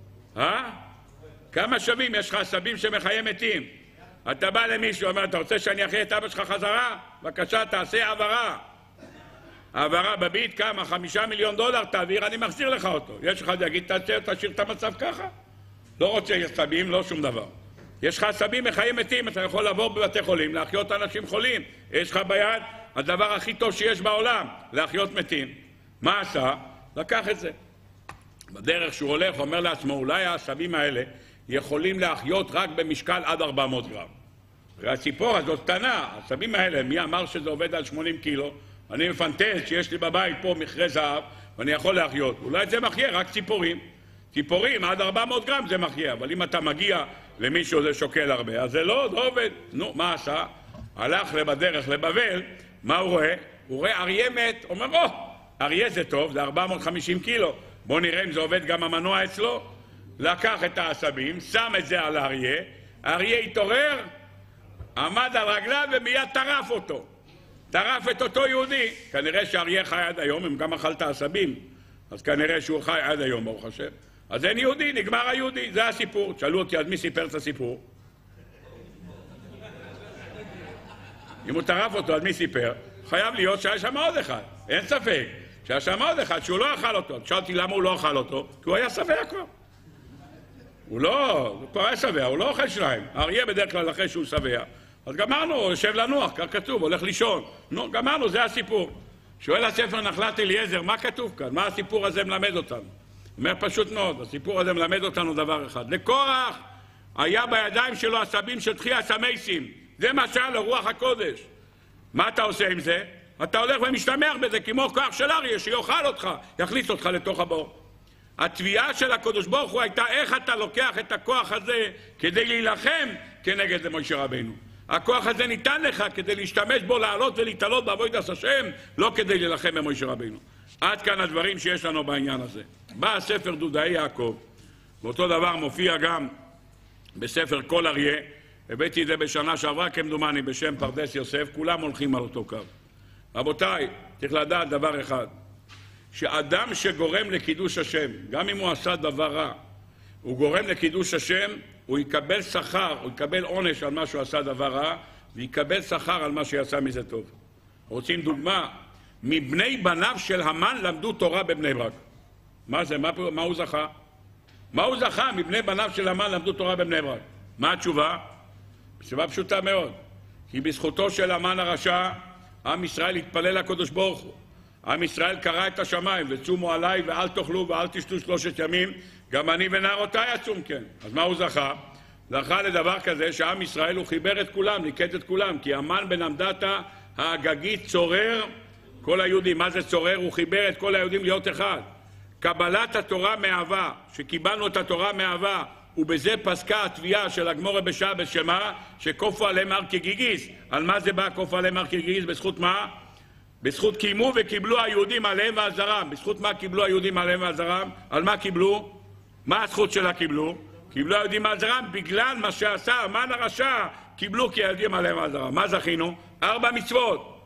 כמה שווים? יש לך עשבים שמחיים מתים. אתה בא למישהו, אומר, אתה רוצה שאני אחיה את אבא שלך חזרה? בבקשה, תעשה העברה. העברה בביט, כמה? 5 מיליון דולר, תעביר, אני מחזיר לך אותו. יש לך להגיד, תשאיר את המצב ככה? לא רוצה עשבים, לא שום דבר. יש לך עשבים מחיים מתים, אתה יכול לעבור בבתי חולים, להחיות אנשים חולים. יש לך ביד הדבר הכי טוב שיש בעולם, להחיות מתים. מה עשה? לקח את זה. בדרך שהוא הולך, אומר לעצמו, אולי העשבים האלה יכולים להחיות רק במשקל עד 400 גרם. והציפור הזאת קטנה, העשבים האלה, מי אמר שזה עובד על 80 קילו? אני מפנטז שיש לי בבית פה מכרה זהב, ואני יכול להחיות. אולי זה מחיה רק ציפורים. ציפורים עד 400 גרם זה מחיה, אבל אם אתה מגיע למישהו זה שוקל הרבה, אז זה לא עובד. נו, מה עשה? הלך בדרך לבבל, מה הוא רואה? הוא רואה אריה מת, אומר, אריה זה טוב, זה 450 קילו. בוא נראה אם זה עובד גם המנוע אצלו. לקח את העשבים, שם את זה על האריה, האריה התעורר, עמד על רגליו ומיד טרף אותו. טרף את אותו יהודי. כנראה שהאריה חי עד היום, אם גם אכל את העשבים, אז כנראה שהוא חי עד היום, ברוך השם. אז אין יהודי, נגמר היהודי, זה הסיפור. שאלו אותי, אז מי סיפר את הסיפור? אם הוא טרף אותו, אז מי סיפר? חייב להיות שהיה שם עוד אחד, אין ספק. שהיה שם עוד אחד שהוא לא אכל אותו. שאלתי למה הוא לא אכל אותו? כי הוא היה שבע כבר. הוא כבר היה שבע, הוא לא אוכל שניים. האריה בדרך כלל אחרי שהוא שבע. אז גמרנו, הוא יושב לנוח, כך כתוב, הולך לישון. נו, גמרנו, זה הסיפור. שואל הספר נחלת אליעזר, מה כתוב כאן? מה הסיפור הזה מלמד אותנו? אומר פשוט מאוד, הסיפור הזה מלמד אותנו דבר אחד. לקורח היה בידיים שלו עשבים של תחייה סמייסים. זה מה שהיה לו רוח הקודש. מה אתה עושה עם זה? אתה הולך ומשתמח בזה כמו כוח של אריה שיאכל אותך, יכניס אותך לתוך הבור. התביעה של הקדוש ברוך הוא הייתה איך אתה לוקח את הכוח הזה כדי להילחם כנגד משה רבינו. הכוח הזה ניתן לך כדי להשתמש בו, לעלות ולהתעלות בעבודת השם, לא כדי להילחם במשה רבינו. עד כאן הדברים שיש לנו בעניין הזה. בא הספר דודאי יעקב, ואותו דבר מופיע גם בספר כל אריה, הבאתי את זה בשנה שעברה כמדומני בשם פרדס יוסף, כולם הולכים על אותו קו. רבותיי, צריך לדעת דבר אחד, שאדם שגורם לקידוש השם, גם אם הוא עשה דבר רע, הוא גורם לקידוש השם, הוא יקבל שכר, הוא יקבל עונש על מה שהוא עשה דבר רע, ויקבל שכר על מה שיצא מזה טוב. רוצים דוגמה? מבני בניו של המן למדו תורה בבני ברק. מה זה? מה הוא זכה? מה הוא זכה? מבני בניו של המן למדו תורה בבני ברק. מה התשובה? תשובה פשוטה מאוד. כי בזכותו של המן הרשע, עם ישראל התפלל לקדוש ברוך הוא. עם ישראל קרא את השמיים, וצומו עליי ואל תאכלו ואל תשתו 3 ימים, גם אני ונערותיי אצום כן. אז מה הוא זכה? זכה לדבר כזה שעם ישראל הוא חיבר את כולם, ליקט את כולם, כי המן בן עמדתה האגגית צורר כל היהודים. מה זה צורר? הוא חיבר את כל היהודים להיות אחד. קבלת התורה מאהבה, שקיבלנו את התורה מאהבה, ובזה פסקה התביעה של הגמורה בשעה שמה? שקופו עליהם הר כגיגיס. על מה זה בא קופו עליהם הר כגיגיס? בזכות מה? בזכות קיימו וקיבלו היהודים עליהם ועזרם. בזכות מה קיבלו היהודים עליהם ועזרם? על מה קיבלו? מה הזכות שלה קיבלו? קיבלו היהודים ועזרם בגלל מה שעשה המן הרשע, קיבלו כי היהודים עליהם ועזרם. מה זכינו? 4 מצוות.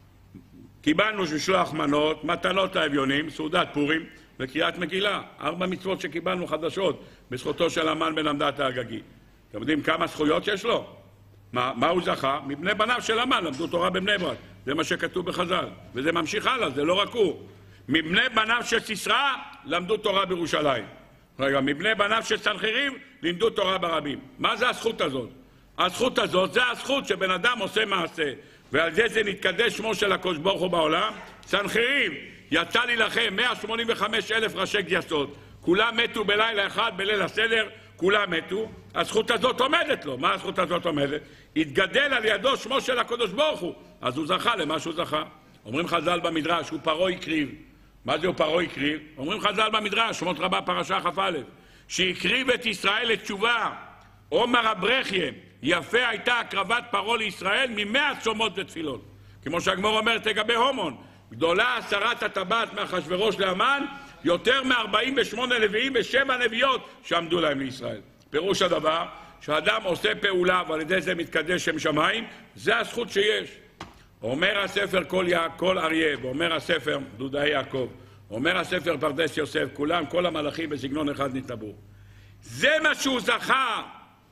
קיבלנו לשלוח מנות, מתנות לאביונים, סעודת פורים וקריאת מגילה. 4 מצוות שקיבלנו חדשות בזכותו של המן בן עמדת האגגי. אתם יודעים כמה זכויות יש לו? מה הוא זכה? מבני בניו של המן למדו תורה בבני ברק. זה מה שכתוב בחז"ל, וזה ממשיך הלאה, זה לא רק הוא. מבני בניו של סיסרא למדו תורה בירושלים. רגע, מבני בניו של סנחריב לימדו תורה ברבים. מה זה הזכות הזאת? הזכות הזאת זה הזכות שבן אדם עושה מעשה, ועל זה נתקדש שמו של הקדוש ברוך הוא בעולם. סנחריב יצא להילחם 185,000 ראשי גייסות, כולם מתו בלילה אחד, בליל הסדר, כולם מתו, הזכות הזאת עומדת לו. מה הזכות הזאת עומדת? התגדל על ידו שמו של הקדוש ברוך הוא, אז הוא זכה למה שהוא זכה. אומרים חז"ל במדרש, הוא פרעה הקריב. מה זה הוא פרעה הקריב? אומרים חז"ל במדרש, שמות רבה פרשה כ"א, שהקריב את ישראל לתשובה. עומר הברכיה, יפה הייתה הקרבת פרעה לישראל מ100 צומות ותפילות. כמו שהגמור אומרת לגבי הומון, גדולה הסרת הטבעת מאחשוורוש להמן, יותר מ48 נביאים ו7 נביאות שעמדו להם לישראל. פירוש הדבר, שאדם עושה פעולה ועל ידי זה מתקדש שם שמיים, זה הזכות שיש. אומר הספר כל אריה, ואומר הספר דודאי יעקב, אומר הספר פרדס יוסף, כולם, כל המלאכים בסגנון אחד נתנבאו. זה מה שהוא זכה,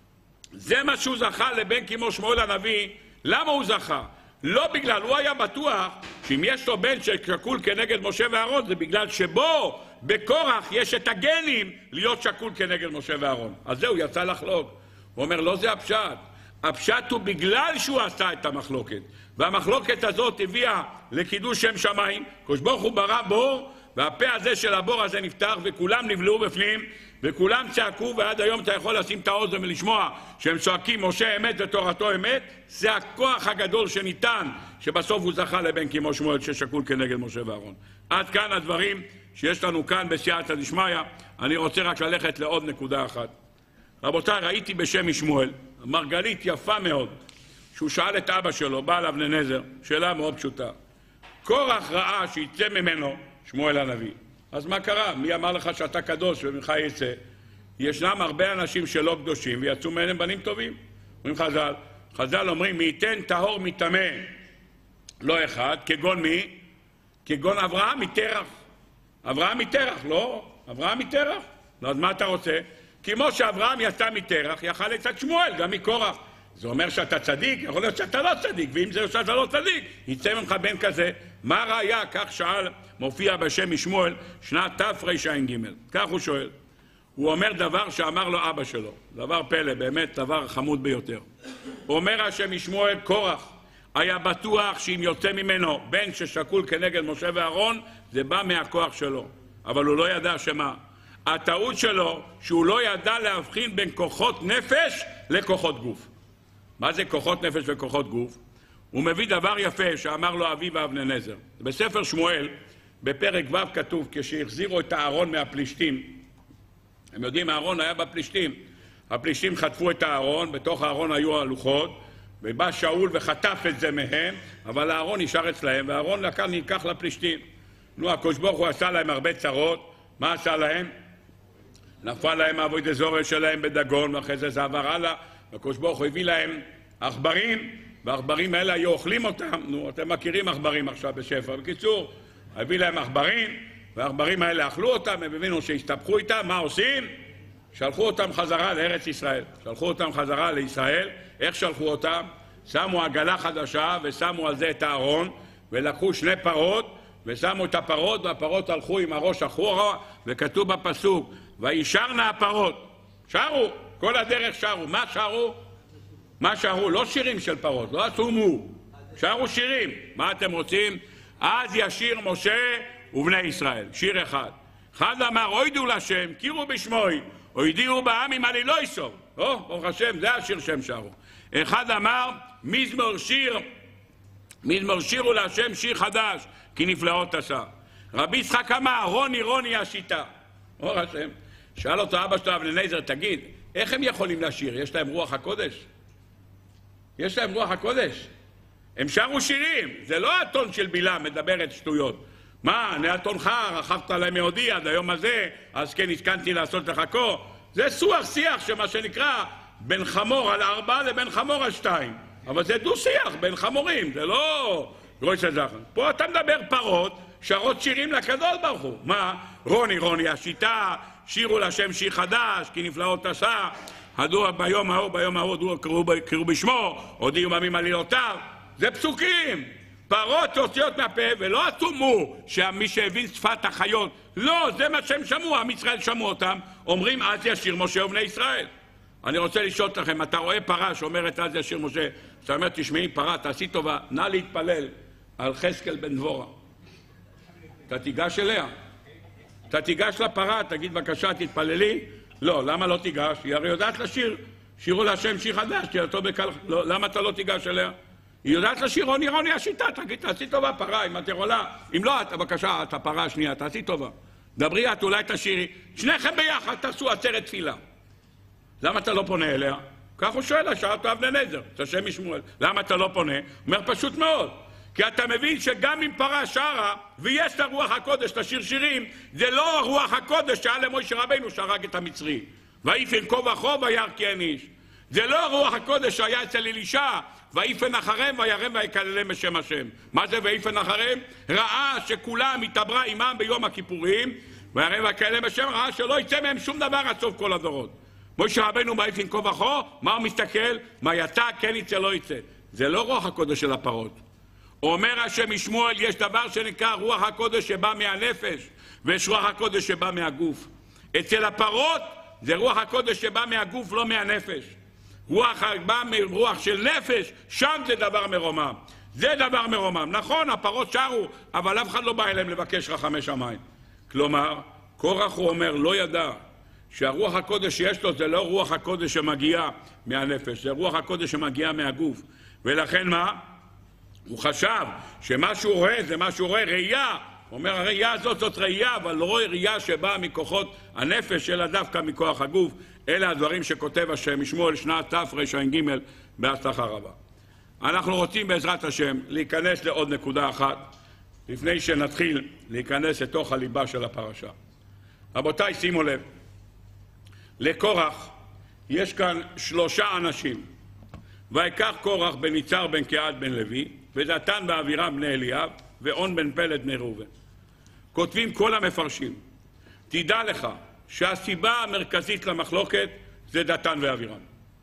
זה מה שהוא זכה לבן כמו שמואל הנביא. למה הוא זכה? לא בגלל, הוא היה בטוח שאם יש לו בן שקול כנגד משה ואהרון, זה בגלל שבו בקורח יש את הגנים להיות שקול כנגד משה ואהרון. אז זהו, יצא לחלוק. הוא אומר, לא זה הפשט. הפשט הוא בגלל שהוא עשה את המחלוקת. והמחלוקת הזאת הביאה לקידוש שם שמיים. הקדוש ברוך הוא ברא בור, והפה הזה של הבור הזה נפתח, וכולם נבלעו בפנים, וכולם צעקו, ועד היום אתה יכול לשים את האוזן ולשמוע שהם צועקים משה אמת ותורתו אמת. זה הכוח הגדול שניתן, שבסוף הוא זכה לבן כמו שמואל ששקול כנגד משה ואהרון. עד כאן הדברים שיש לנו כאן בסייעתא דשמיא. אני רוצה רק ללכת לעוד נקודה אחת. רבותיי, ראיתי בשם שמואל מרגלית יפה מאוד, שהוא שאל את אבא שלו, בעל אבני נזר, שאלה מאוד פשוטה. קורח ראה שיצא ממנו שמואל הנביא. אז מה קרה? מי אמר לך שאתה קדוש וממך יצא? ישנם הרבה אנשים שלא קדושים ויצאו מהם בנים טובים. אומרים חז"ל אומרים, מי ייתן טהור מטמא לא אחד, כגון מי? כגון אברהם מתרח. אברהם מתרח, לא? אברהם מתרח. לא, אז מה אתה רוצה? כמו שאברהם יצא מתרח, יכל לצאת שמואל, גם מקורח. זה אומר שאתה צדיק, יכול להיות שאתה לא צדיק, ואם זה שאתה לא צדיק, יצא ממך בן כזה. מה ראיה? כך שאל, מופיע בשם משמואל, שנת תרע"ג. כך הוא שואל. הוא אומר דבר שאמר לו אבא שלו. דבר פלא, באמת דבר חמוד ביותר. הוא אומר השם משמואל, קורח היה בטוח שאם יוצא ממנו בן ששקול כנגד משה ואהרון, זה בא מהכוח שלו. אבל הוא לא ידע שמה. הטעות שלו, שהוא לא ידע להבחין בין כוחות נפש לכוחות גוף. מה זה כוחות נפש וכוחות גוף? הוא מביא דבר יפה שאמר לו אביו אבני נזר. בספר שמואל, בפרק ו' כתוב, כשהחזירו את הארון מהפלישתים, הם יודעים, הארון היה בפלישתים. הפלישתים חטפו את הארון, בתוך הארון היו הלוחות, ובא שאול וחטף את זה מהם, אבל הארון נשאר אצלהם, והארון נלקח לפלישתים. נו, הקדוש ברוך הוא עשה להם הרבה צרות. מה עשה להם? נפל להם עבודת זורע שלהם בדגון, ואחרי זה עבר הלאה. הקדוש ברוך הוא הביא להם עכברים, והעכברים האלה היו אוכלים אותם. נו, אתם מכירים עכברים עכשיו בשפע. בקיצור, הביא להם עכברים, והעכברים האלה אכלו אותם, הם הבינו שהסתבכו איתם. מה עושים? שלחו אותם חזרה לארץ ישראל. שלחו אותם חזרה לישראל. איך שלחו אותם? שמו עגלה חדשה ושמו על זה את הארון, ולקחו 2 פרות, ושמו את הפרות, והפרות הלכו עם הראש אחורה, וכתוב בפסוק, וישרנה הפרות. שרו, כל הדרך שרו. מה שרו? מה שרו? לא שירים של פרות, לא עשו מו. שרו שירים. מה אתם רוצים? אז ישיר משה ובני ישראל. שיר אחד. אחד אמר, אוידו לשם, קירו בשמוי, אוידיעו בעם עלי לא יסור. ברוך השם, זה השיר שהם שרו. אחד אמר, מזמור שירו להשם שיר חדש, כי נפלאות עשה. רבי יצחק אמר, רוני רוני השיטה. ברוך השם. שאל אותו אבא שלו אבני נזר, תגיד, איך הם יכולים לשיר? יש להם רוח הקודש? יש להם רוח הקודש? הם שרו שירים, זה לא הטון של בלעם, מדברת שטויות. מה, נאתונך, רכבת עליהם מעודי עד היום הזה, אז כן הסכנתי לעשות לך כה. זה שיח שמה שנקרא בין חמור על 4 לבין חמור על 2. אבל זה דו-שיח בין חמורים, זה לא גרויס הזכן. פה אתה מדבר פרות, שרות שירים לקדוש ברוך הוא. מה? רוני רוני השיטה, שירו להשם שיר חדש, כי נפלאות עשה, הדור ביום ההוא קראו בשמו, הודיעו בימים עלילותיו. זה פסוקים. פרות הוציאות מהפה ולא עשו מו, שמי שהבין שפת החיות. לא, זה מה שהם שמעו, עם ישראל שמעו אותם. אומרים אז ישיר משה ובני ישראל. אני רוצה לשאול לכם, אתה רואה פרה שאומרת אז ישיר משה, אתה אומר, תשמעי פרה, תעשי טובה, נא להתפלל על חזקאל בן דבורה. אתה תיגש אליה. אתה תיגש לפרה, תגיד בבקשה, תתפללי. לא, למה לא תיגש? היא הרי יודעת לשיר. שירו להשם שיר חדש, תהילתו בקל... לא, למה אתה לא תיגש אליה? היא יודעת לשיר רוני השיטה, תגיד, תעשי טובה פרה, אם את יכולה. אם לא, בבקשה, את הפרה השנייה, תעשי טובה. דברי את, אולי תשירי. שניכם ביחד תעשו עצרת תפילה. למה אתה לא פונה אליה? כך הוא שואל, שאלת אבני נזר, את השם משמואל. למה אתה לא פונה? אומר פשוט מאוד. כי אתה מבין שגם אם פרה שרה, ויש לה רוח הקודש לשיר שירים, זה לא רוח הקודש שהיה למשה רבינו שהרג את המצרי. ויפן כה וכה וירא כי אין איש. זה לא רוח הקודש שהיה אצל אלישע, ויפן אחריהם וירם ויקללם בשם השם. מה זה ויפן אחריהם? ראה שכולם התעברה עמם ביום הכיפורים, וירם ויקללם בשם, ראה שלא יצא מהם שום דבר עד סוף כל הדורות. משה רבינו ויפן כה וכה, מה הוא מסתכל? מה יצא, כן יצא, לא יצא. זה לא רוח הקודש של הפרות. אומר השם משמואל, יש דבר שנקרא רוח הקודש שבא מהנפש, ויש רוח הקודש שבא מהגוף. אצל הפרות זה רוח הקודש שבא מהגוף, לא מהנפש. רוח בא מרוח של נפש, שם זה דבר מרומם. זה דבר מרומם. נכון, הפרות שרו, אבל אף אחד לא בא אליהם לבקש רחמי שמיים. כלומר, קורח הוא אומר, לא ידע שהרוח הקודש שיש לו זה לא רוח הקודש שמגיעה מהנפש, זה רוח הקודש שמגיעה מהגוף. ולכן מה? הוא חשב שמה שהוא רואה זה מה שהוא רואה, ראייה. הוא אומר, הראייה הזאת זאת ראייה, אבל לא ראייה שבאה מכוחות הנפש, אלא דווקא מכוח הגוף. אלה הדברים שכותב השם משמואל שנת תרע"ג בהצלחה רבה. אנחנו רוצים בעזרת השם להיכנס לעוד נקודה אחת, לפני שנתחיל להיכנס לתוך הליבה של הפרשה. רבותיי, שימו לב, לקורח יש כאן 3 אנשים. ויקח קורח בן יצהר בן קהת בן לוי, ודתן ואבירם בני אליאב, ואון בן פלט בני ראובן. כותבים כל המפרשים, תדע לך שהסיבה המרכזית למחלוקת זה דתן ואבירם.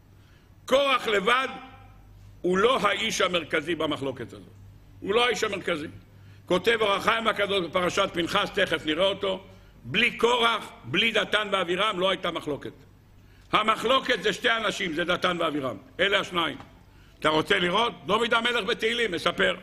קורח לבד הוא לא האיש המרכזי במחלוקת הזאת. הוא לא האיש המרכזי. כותב אור החיים הקדוש בפרשת פנחס, תכף נראה אותו, בלי קורח, בלי דתן ואבירם לא הייתה מחלוקת. המחלוקת זה 2 אנשים, זה דתן ואבירם. אלה השניים. אתה רוצה לראות? דוד המלך בתהילים מספר.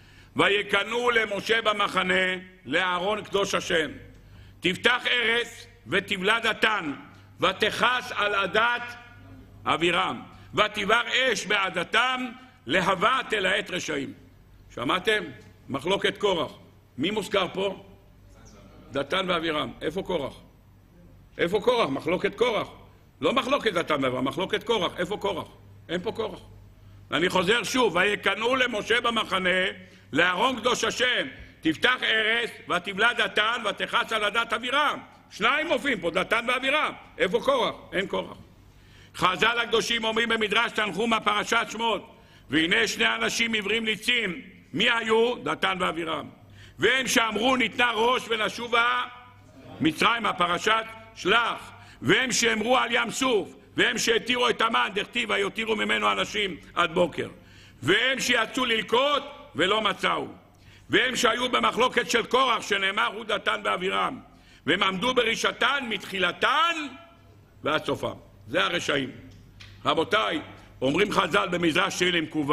ויקנו למשה במחנה לאהרון קדוש השם. תפתח ארץ ותבלע דתן, ותכס על עדת אבירם, ותבער אש בעדתם להבה תלהט רשעים. שמעתם? מחלוקת קורח. מי מוזכר פה? דתן ואבירם. איפה קורח? איפה קורח? מחלוקת קורח. לא מחלוקת דתן ואבירם, מחלוקת קורח. איפה קורח? אין פה קורח. אני חוזר שוב, ויקנו למשה במחנה לאהרון קדוש השם, תפתח ארץ ותבלע דתן ותכס על עדת אבירם. 2 מופיעים פה, דתן ואבירם. איפה קורח? אין קורח. חז"ל הקדושים אומרים במדרש תנחומא פרשת שמות, והנה 2 אנשים עיוורים ניצים. מי היו? דתן ואבירם. והם שאמרו ניתנה ראש ונשובה מצרימה, פרשת שלח. והם שאמרו על ים סוף, והם שהתירו את המן, דכתיב ויותירו ממנו אנשים עד בוקר. והם שיצאו ללקוט ולא מצאו. והם שהיו במחלוקת של קורח שנאמר הוא דתן ואבירם. והם עמדו ברישתן מתחילתן ועד סופם. זה הרשעים. רבותיי, אומרים חז"ל במדרש תהילים ק"ו,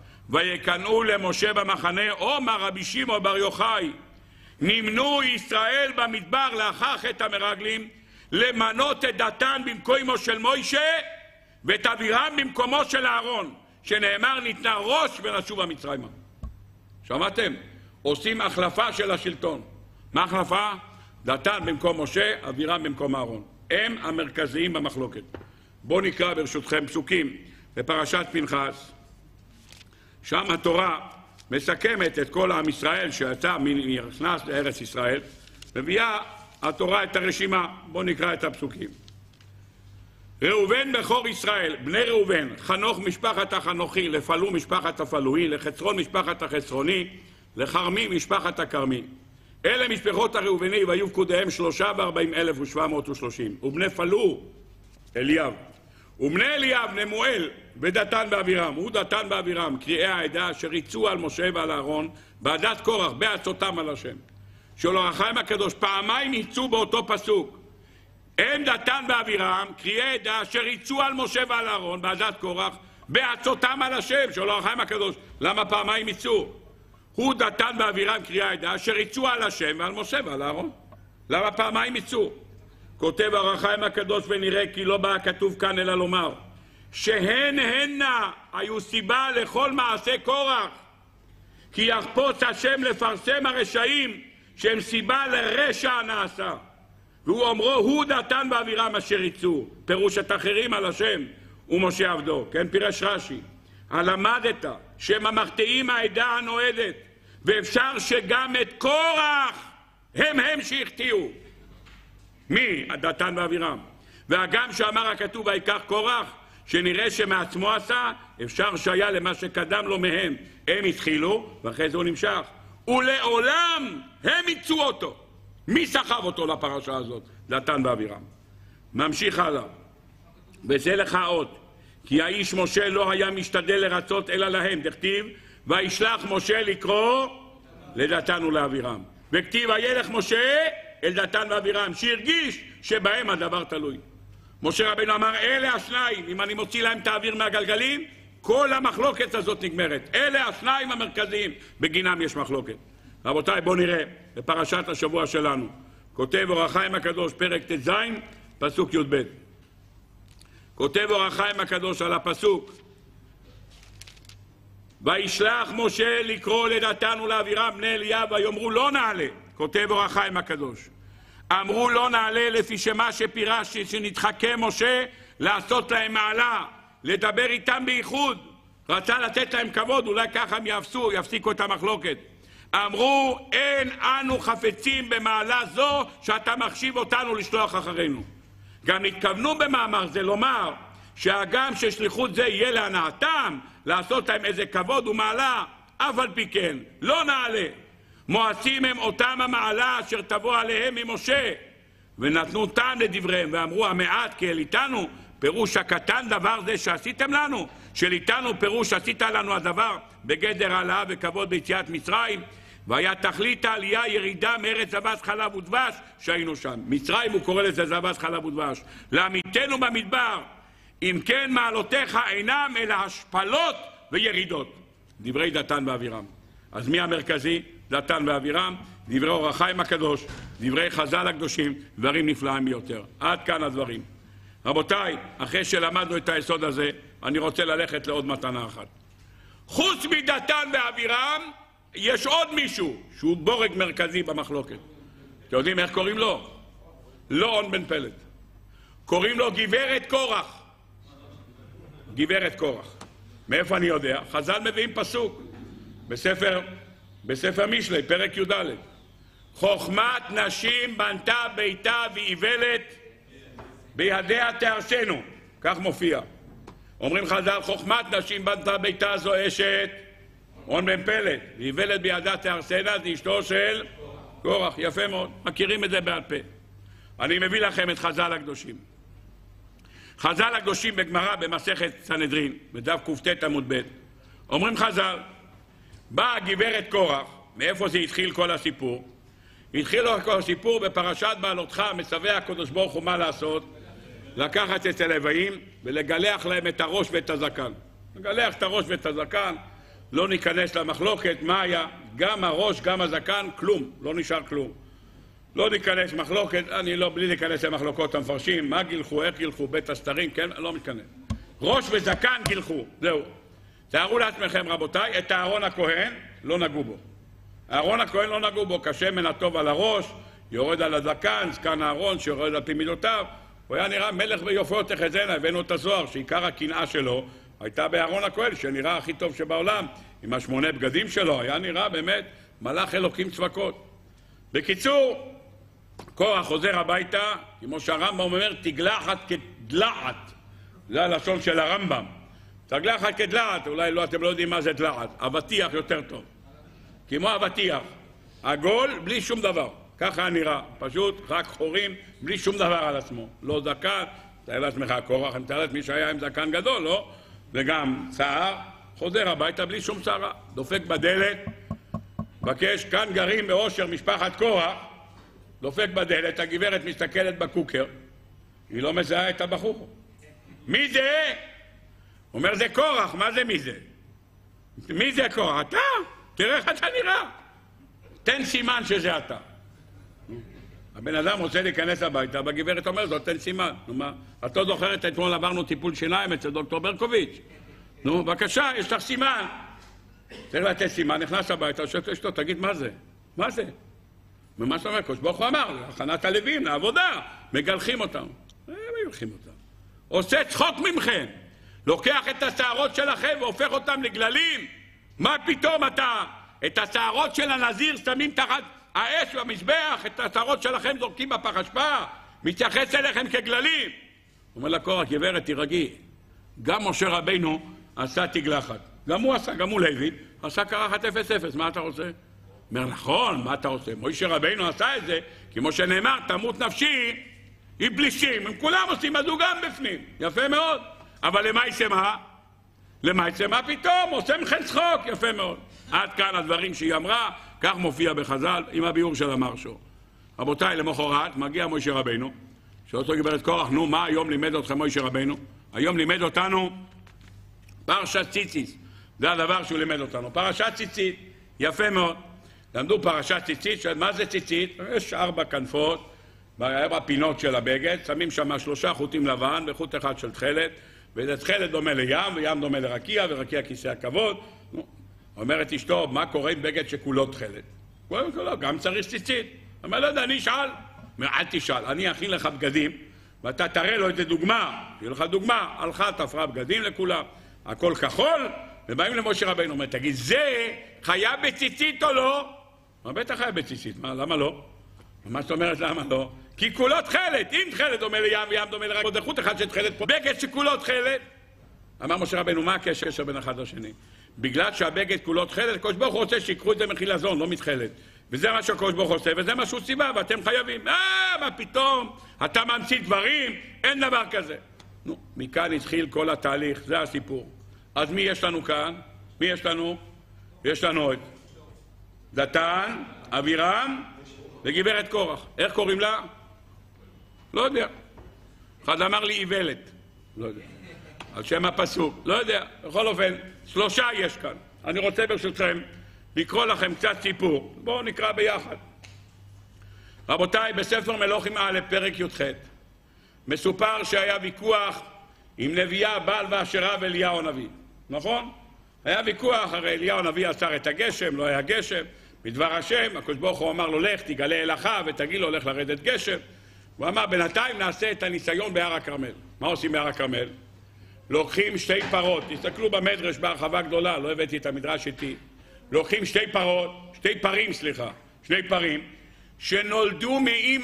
ויקנו למשה במחנה, אומר רבי שמעון בר יוחאי, נמנו ישראל במדבר לאחר חטא המרגלים למנות את דתן במקומו של מוישה ואת אבירם במקומו של אהרון, שנאמר ניתנה ראש ונשובה מצרימה. שמעתם? עושים החלפה של השלטון. מה החלפה? דתן במקום משה, אבירם במקום אהרון. הם המרכזיים במחלוקת. בואו נקרא ברשותכם פסוקים בפרשת פנחס. שם התורה מסכמת את כל עם ישראל שיצא נכנס לארץ ישראל, מביאה התורה את הרשימה. בואו נקרא את הפסוקים. ראובן בכור ישראל, בני ראובן, חנוך משפחת החנוכי, לפלו משפחת הפלואי, לחצרון משפחת החצרוני, לחרמי משפחת הכרמי. אלה משפחות הראובני, והיו פקודיהם 43,730. ובני פלו אליאב. ובני אליאב נמואל ודתן ואבירם. הוא דתן ואבירם, קריאי העדה אשר יצאו על משה ועל אהרון בעדת קורח בעצותם על השם. של אור החיים הקדוש פעמיים יצאו באותו פסוק. הם דתן ואבירם, קריאי עדה אשר יצאו על משה ועל אהרון בעדת קורח בעצותם על השם. של אור החיים הקדוש. למה פעמיים יצאו? הוא דתן ואבירם קריאה עדה, אשר יצאו על השם ועל משה ועל אהרון. למה פעמיים יצאו? כותב אור החיים הקדוש, ונראה כי לא בא כתוב כאן אלא לומר שהן הנה היו סיבה לכל מעשה קורח, כי יחפוץ השם לפרסם הרשעים שהם סיבה לרשע הנעשה, והוא אומרו הוא דתן ואבירם אשר יצאו, פירוש את אחרים על השם ומשה עבדו. כן פירש רש"י, הלמדת שהם המחטאים העדה הנועדת, ואפשר שגם את קורח הם שהחטיאו. מי? דתן ואבירם. והגם שאמר הכתוב ויקח קורח, שנראה שמעצמו עשה, אפשר שהיה למה שקדם לו מהם, הם התחילו ואחרי זה הוא נמשך, ולעולם הם יצאו אותו. מי סחב אותו לפרשה הזאת? דתן ואבירם. ממשיך הלאה, וזה לך עוד, כי האיש משה לא היה משתדל לרצות אלא להם, דכתיב וישלח משה לקרוא לדתן ולאבירם, וכתיב וילך משה אל דתן ואבירם, שהרגיש שבהם הדבר תלוי. משה רבנו אמר אלה השניים, אם אני מוציא להם את האוויר מהגלגלים כל המחלוקת הזאת נגמרת. אלה השניים המרכזיים, בגינם יש מחלוקת. רבותיי, בואו נראה בפרשת השבוע שלנו. כותב אור החיים הקדוש, פרק ט"ז, פסוק י"ב. כותב אור החיים הקדוש על הפסוק וישלח משה לקרוא לדתן ולאבירם בני אליאב ויאמרו לא נעלה. כותב אור החיים הקדוש, אמרו לא נעלה לפי שמה שפירשתי שנתחכה משה לעשות להם מעלה, לדבר איתם בייחוד, רצה לתת להם כבוד, אולי ככה הם יפסיקו את המחלוקת. אמרו אין אנו חפצים במעלה זו שאתה מחשיב אותנו לשלוח אחרינו. גם התכוונו במאמר זה לומר שהגם ששליחות זה יהיה להנאתם, לעשות להם איזה כבוד ומעלה, אף על פי כן לא נעלה. מועצים הם אותם המעלה אשר תבוא עליהם ממשה, ונתנו טעם לדבריהם ואמרו המעט כי אל איתנו, פירוש הקטן דבר זה שעשיתם לנו, של איתנו פירוש עשית לנו הדבר בגדר העלאה וכבוד ביציאת מצרים. והיה תכלית העלייה ירידה מארץ זבת חלב ודבש שהיינו שם. מצרים הוא קורא לזה זבת חלב ודבש. לעמיתנו במדבר, אם כן מעלותיך אינם אלא השפלות וירידות. דברי דתן ואבירם. אז מי המרכזי? דתן ואבירם. דברי אור החיים הקדוש, דברי חז"ל הקדושים, דברים נפלאים ביותר. עד כאן הדברים. רבותיי, אחרי שלמדנו את היסוד הזה, אני רוצה ללכת לעוד מתנה אחת. חוץ מדתן ואבירם יש עוד מישהו שהוא בורג מרכזי במחלוקת. אתם יודעים איך קוראים לו? לא און בן פלט. קוראים לו גברת קורח. גברת קורח. מאיפה אני יודע? חז"ל מביאים פסוק בספר משלי, פרק י"ד. חוכמת נשים בנתה ביתה ואיוולת בידיה תהרסנו. כך מופיע. אומרים חז"ל, חוכמת נשים בנתה ביתה זו אשת און בן פלט, ואיוולת בידה תהרסנה, זה אשתו של קורח. יפה מאוד, מכירים את זה בעל פה. אני מביא לכם את חז"ל הקדושים. חז"ל הקדושים בגמרא במסכת סנהדרין, בדף קט עמוד ב', אומרים חז"ל, באה גברת קורח. מאיפה זה התחיל כל הסיפור? התחיל כל הסיפור בפרשת בעלותך, מצווה הקדוש ברוך הוא מה לעשות? לקחת את הלוויים ולגלח להם את הראש ואת הזקן. לגלח את הראש ואת הזקן, לא ניכנס למחלוקת, מה היה? גם הראש, גם הזקן, כלום, לא נשאר כלום. לא ניכנס מחלוקת, בלי להיכנס למחלוקות המפרשים, מה גילחו, איך גילחו, בית הסתרים, כן, לא מתכנס. ראש וזקן גילחו, זהו. תארו לעצמכם רבותיי, את אהרון הכהן לא נגעו בו. אהרון הכהן לא נגעו בו, קשה מן הטוב על הראש, יורד על הזקן, זקן אהרון שיורד על פי מידותיו. הוא היה נראה מלך ביופיות תחזינה, הבאנו את הזוהר, שעיקר הקנאה שלו הייתה באהרון הכהן, שנראה הכי טוב שבעולם, עם 8 בגדים שלו, היה נראה באמת מלאך אלוקים צבקות. בקיצור, קורח חוזר הביתה, כמו שהרמב"ם אומר, תגלחת כדלעת. זה הלשון של הרמב"ם. תגלחת כדלעת, אולי לא, אתם לא יודעים מה זה דלעת. אבטיח יותר טוב. כמו אבטיח. עגול בלי שום דבר. ככה נראה. פשוט רק חורים בלי שום דבר על עצמו. לא זקן, תאר לעצמך קורח, אני מתאר לעצמי שהיה עם זקן גדול, לא? וגם צער, חוזר הביתה בלי שום צערה. דופק בדלת, בקש, כאן גרים באושר משפחת קורח, דופק בדלת, הגברת מסתכלת בקוקר, היא לא מזהה את הבחור. מי זה? אומר זה קורח, מה זה מי זה? מי זה קורח? אתה? תראה איך אתה נראה. תן סימן שזה אתה. הבן אדם רוצה להיכנס הביתה, והגברת אומרת לו, תן סימן. נו מה? את לא זוכרת, אתמול עברנו טיפול שיניים אצל דוקטור ברקוביץ'. נו, בבקשה, יש לך סימן. צריך לתת סימן, נכנס הביתה, שואל אשתו, תגיד מה זה? מה זה? ומה שאתה אומר, הקדוש ברוך הוא אמר, הכנת הלווים, לעבודה, מגלחים אותם. מגלחים אותם. עושה צחוק ממכם. לוקח את השערות שלכם והופך אותם לגללים. מה פתאום אתה? את השערות של הנזיר שמים תחת האש במזבח, את השערות שלכם זורקים בפח אשפה, מתייחס אליכם כגללים. אומר לקורח, גברת, תירגעי. גם משה רבינו עשה תגלחת. גם הוא עשה, גם הוא לוי, עשה קרחת 0-0, מה אתה רוצה? אומר, נכון, מה אתה עושה? משה רבינו עשה את זה, כמו שנאמר, תמות נפשי, איבלישים, הם כולם עושים, אז הוא גם בפנים. יפה מאוד. אבל למה ישמה? למה ישמה פתאום? עושה מכן צחוק, יפה מאוד. עד כאן הדברים שהיא אמרה, כך מופיע בחז"ל עם הביאור של המרשו. רבותיי, למחרת מגיע משה רבינו, שאותו גברת קורח, נו, מה היום לימד אתכם משה רבינו? היום לימד אותנו פרשת ציציס. זה הדבר שהוא לימד אותנו. פרשת ציצית, יפה מאוד. למדו פרשת ציצית, מה זה ציצית? יש 4 כנפות, בפינות של הבגד, שמים שם 3 חוטים לבן וחוט אחד של תכלת, וזה תכלת דומה לים, וים דומה לרקיע, ורקיע כיסא הכבוד. אומרת אשתו, מה קורה עם בגד שכולו תכלת? גם צריך ציצית. אומר, לא יודע, אני אשאל. אומר, אל תשאל, אני אכין לך בגדים, ואתה תראה לו איזה דוגמה. תהיה לך דוגמה, הלכה, תפרה בגדים לכולם. הכל כחול, ובאים למשה רבינו, אומר, תגיד, זה חיה בציצית או לא? מה בטח חיה בציצית, מה, למה לא? מה זאת אומרת, למה לא? כי כולו תכלת, אם תכלת דומה לים וים דומה לרקיע, עוד חוט אחד של תכלת פה, בגד שכולו תכלת. אמר משה רבינו, מה הקשר בין אחד לשני? בגלל שהבגד כולו תכלת, הקדוש ברוך הוא רוצה שיקחו את זה מחילזון, לא מתכלת. וזה מה שהקדוש ברוך הוא עושה, וזה מה שהוא סיבה, ואתם חייבים. מה פתאום? אתה ממציא דברים? אין דבר כזה. נו, מכאן התחיל כל התהליך, זה הסיפור. אז מי יש לנו כאן? מי יש לנו? יש לנו את דתן, אבירם וגברת קורח. איך קוראים לה? לא יודע. אחד אמר לי איוולת. לא יודע. על שם הפסוק. לא יודע. בכל אופן, 3 יש כאן. אני רוצה ברשותכם לקרוא לכם קצת סיפור. בואו נקרא ביחד. רבותיי, בספר מלוכים א', פרק י"ח, מסופר שהיה ויכוח עם נביאה בעל ואשרה ואליהו הנביא. נכון? היה ויכוח, הרי אליהו הנביא עצר את הגשם, לא היה גשם. בדבר השם, הקדוש ברוך הוא אמר לו, לך, תגלה אל אחיו ותגיד לו, הולך לרדת גשם. הוא אמר, בינתיים נעשה את הניסיון בהר הכרמל. מה עושים בהר הכרמל? לוקחים 2 פרות, תסתכלו במדרש בהרחבה גדולה, לא הבאתי את המדרש איתי. לוקחים 2 פרים, שנולדו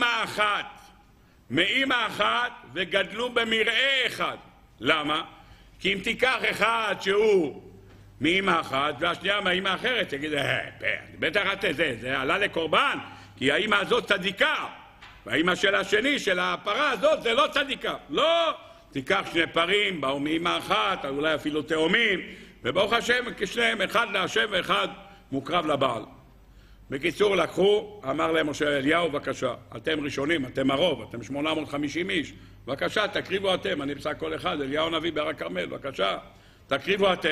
מאמא אחת וגדלו במרעה אחד. למה? כי אם תיקח אחד שהוא מאמא אחת והשנייה מאמא אחרת, תגיד, בטח זה עלה לקורבן, כי האמא הזאת צדיקה, והאמא של השני, של הפרה הזאת, זה לא צדיקה. לא, תיקח 2 פרים, באו מאמא אחת, אולי אפילו תאומים, וברוך השם, כשניהם, אחד להשם ואחד מוקרב לבעל. בקיצור, לקחו, אמר להם משה אליהו, בבקשה, אתם ראשונים, אתם הרוב, אתם 850 איש, בבקשה, תקריבו אתם, אני בסך כל אחד, אליהו נביא בהר הכרמל, בבקשה, תקריבו אתם.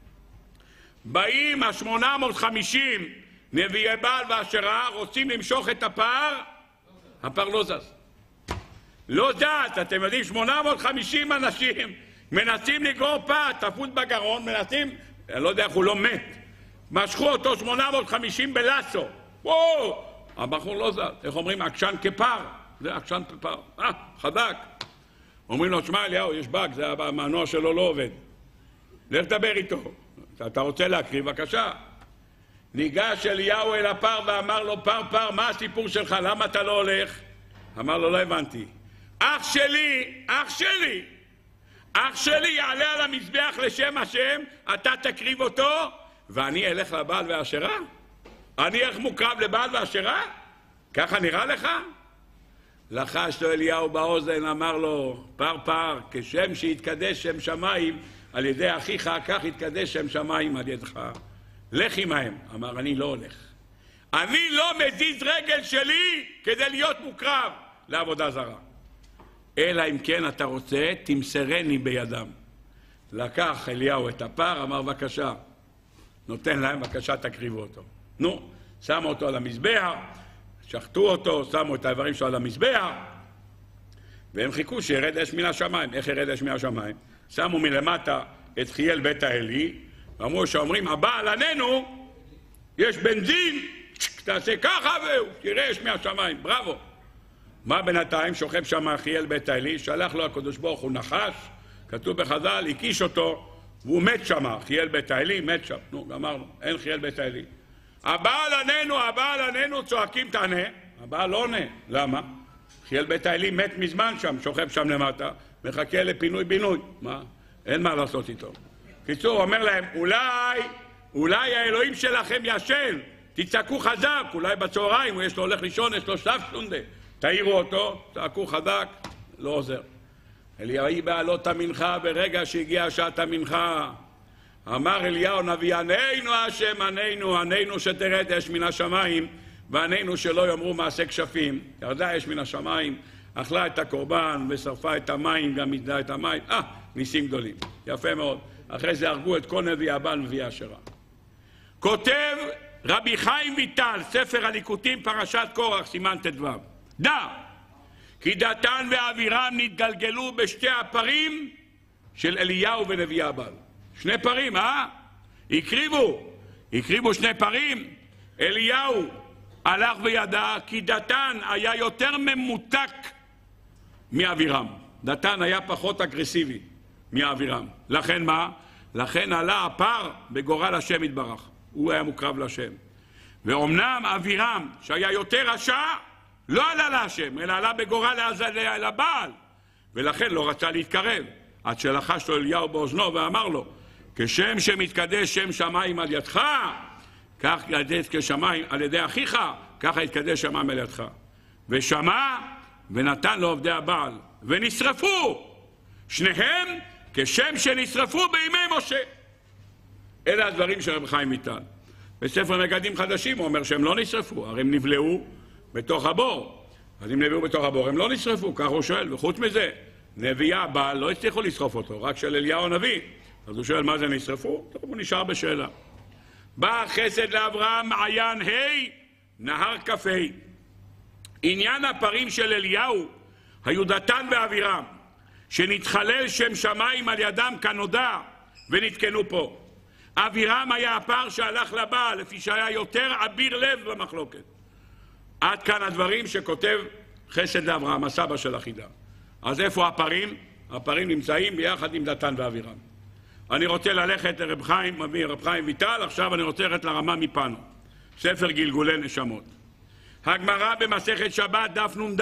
באים ה-850 נביאי בעל ואשרה, רוצים למשוך את הפר לא זז. לא זז, אתם יודעים, 850 אנשים מנסים לגרור פר, תפוס בגרון, מנסים, אני לא יודע איך הוא לא מת. משכו אותו 850 בלסו. וואו! הבחור לא זז. איך אומרים? עקשן כפר. זה עקשן כפר. חזק. אומרים לו, שמע אליהו, יש באג, זה המנוע שלו לא עובד. לך דבר איתו. אתה רוצה להקריב, בבקשה. ניגש אליהו אל הפר ואמר לו, פר, מה הסיפור שלך? למה אתה לא הולך? אמר לו, לא הבנתי. אח שלי יעלה על המזבח לשם השם, אתה תקריב אותו, ואני אלך לבעל ואשרה? אני איך מוקרב לבעל ואשרה? ככה נראה לך? לחש לו אליהו באוזן, אמר לו, פר, כשם שהתקדש שם שמיים על ידי אחיך, כך התקדש שם שמיים על ידך. לך עמהם. אמר, אני לא הולך. אני לא מזיז רגל שלי כדי להיות מוקרב לעבודה זרה. אלא אם כן אתה רוצה, תמסרני בידם. לקח אליהו את הפר, אמר, בבקשה, נותן להם, בבקשה תקריבו אותו. נו, שמו אותו על המזבח, שחטו אותו, שמו את האיברים שלו על המזבח, והם חיכו שירד אש מן השמיים. איך ירד אש מן השמיים? שמו מלמטה את חיאל בית האלי, ואמרו שאומרים, הבעל עננו, יש בנזין, תעשה ככה והוא, תראה אש מהשמיים, בראבו. מה בינתיים? שוכב שם חיאל בית האלי, שלח לו הקדוש ברוך הוא נחש, כתוב בחז"ל, הקיש אותו, והוא מת שם, חיאל בית האלי, מת שם. נו, גמרנו, אין חיאל בית האלי. הבעל עננו, צועקים תענה, הבעל לא עונה. למה? חיאל בית האלי מת מזמן שם, שוכב שם למטה, מחכה לפינוי בינוי. מה? אין מה לעשות איתו. קיצור, הוא אומר להם, אולי האלוהים שלכם ישן, תצעקו חזק, אולי בצהריים, הוא יש לו הולך לישון, יש לו שלב שונדה. תעירו אותו, צעקו חזק, לא עוזר. אליהו בעלות המנחה, ברגע שהגיעה שעת המנחה, אמר אליהו נביא, עננו השם, עננו שתרד אש מן השמיים, ועננו שלא יאמרו מעשה כשפים. ירדה אש מן השמיים, אכלה את הקורבן ושרפה את המים, גם מזדה את המים. ניסים גדולים. יפה מאוד. אחרי זה הרגו את כל נביא הבעל ונביא אשרה. כותב רבי חיים ויטל, ספר הליקוטים, פרשת קורח, סימן ט"ו. דע, כי דתן ואבירם נתגלגלו בשתי הפרים של אליהו ונביא הבעל. שני פרים, הקריבו שני פרים. אליהו הלך וידע כי דתן היה יותר ממותק מאבירם. דתן היה פחות אגרסיבי מאבירם. לכן מה? לכן עלה הפר בגורל השם יתברך. הוא היה מוקרב לשם. ואומנם אבירם שהיה יותר רשע לא עלה להשם, אלא עלה בגורל לבעל. ולכן לא רצה להתקרב. עד שלחש לו אליהו באוזנו ואמר לו, כשם שמתקדש שם שמיים על ידך, כך יתקדש כשמיים על ידי אחיך, ככה יתקדש שמיים על ידך. ושמע ונתן לעובדי הבעל, ונשרפו שניהם כשם שנשרפו בימי משה. אלה הדברים של רבי חיים ויטל. בספר מגדים חדשים הוא אומר שהם לא נשרפו, הרי הם נבלעו בתוך הבור. אז אם נבלעו בתוך הבור הם לא נשרפו, כך הוא שואל. וחוץ מזה, נביא הבעל לא הצליחו לשרוף אותו, רק של אליהו הנביא. אז הוא שואל מה זה נשרפו? טוב, הוא נשאר בשאלה. בא חסד לאברהם מעיין נהר כ"ה. עניין הפרים של אליהו היו דתן ואבירם, שנתחלל שם שמיים על ידם כנודע ונתקנו פה. אבירם היה הפר שהלך לבעל, לפי שהיה יותר אביר לב במחלוקת. עד כאן הדברים שכותב חסד לאברהם, הסבא של החידה. אז איפה הפרים? הפרים נמצאים ביחד עם דתן ואבירם. אני רוצה ללכת לרב חיים ויטל, עכשיו אני רוצה ללכת לרמה מפנו. ספר גלגולי נשמות. הגמרא במסכת שבת דף נ"ד.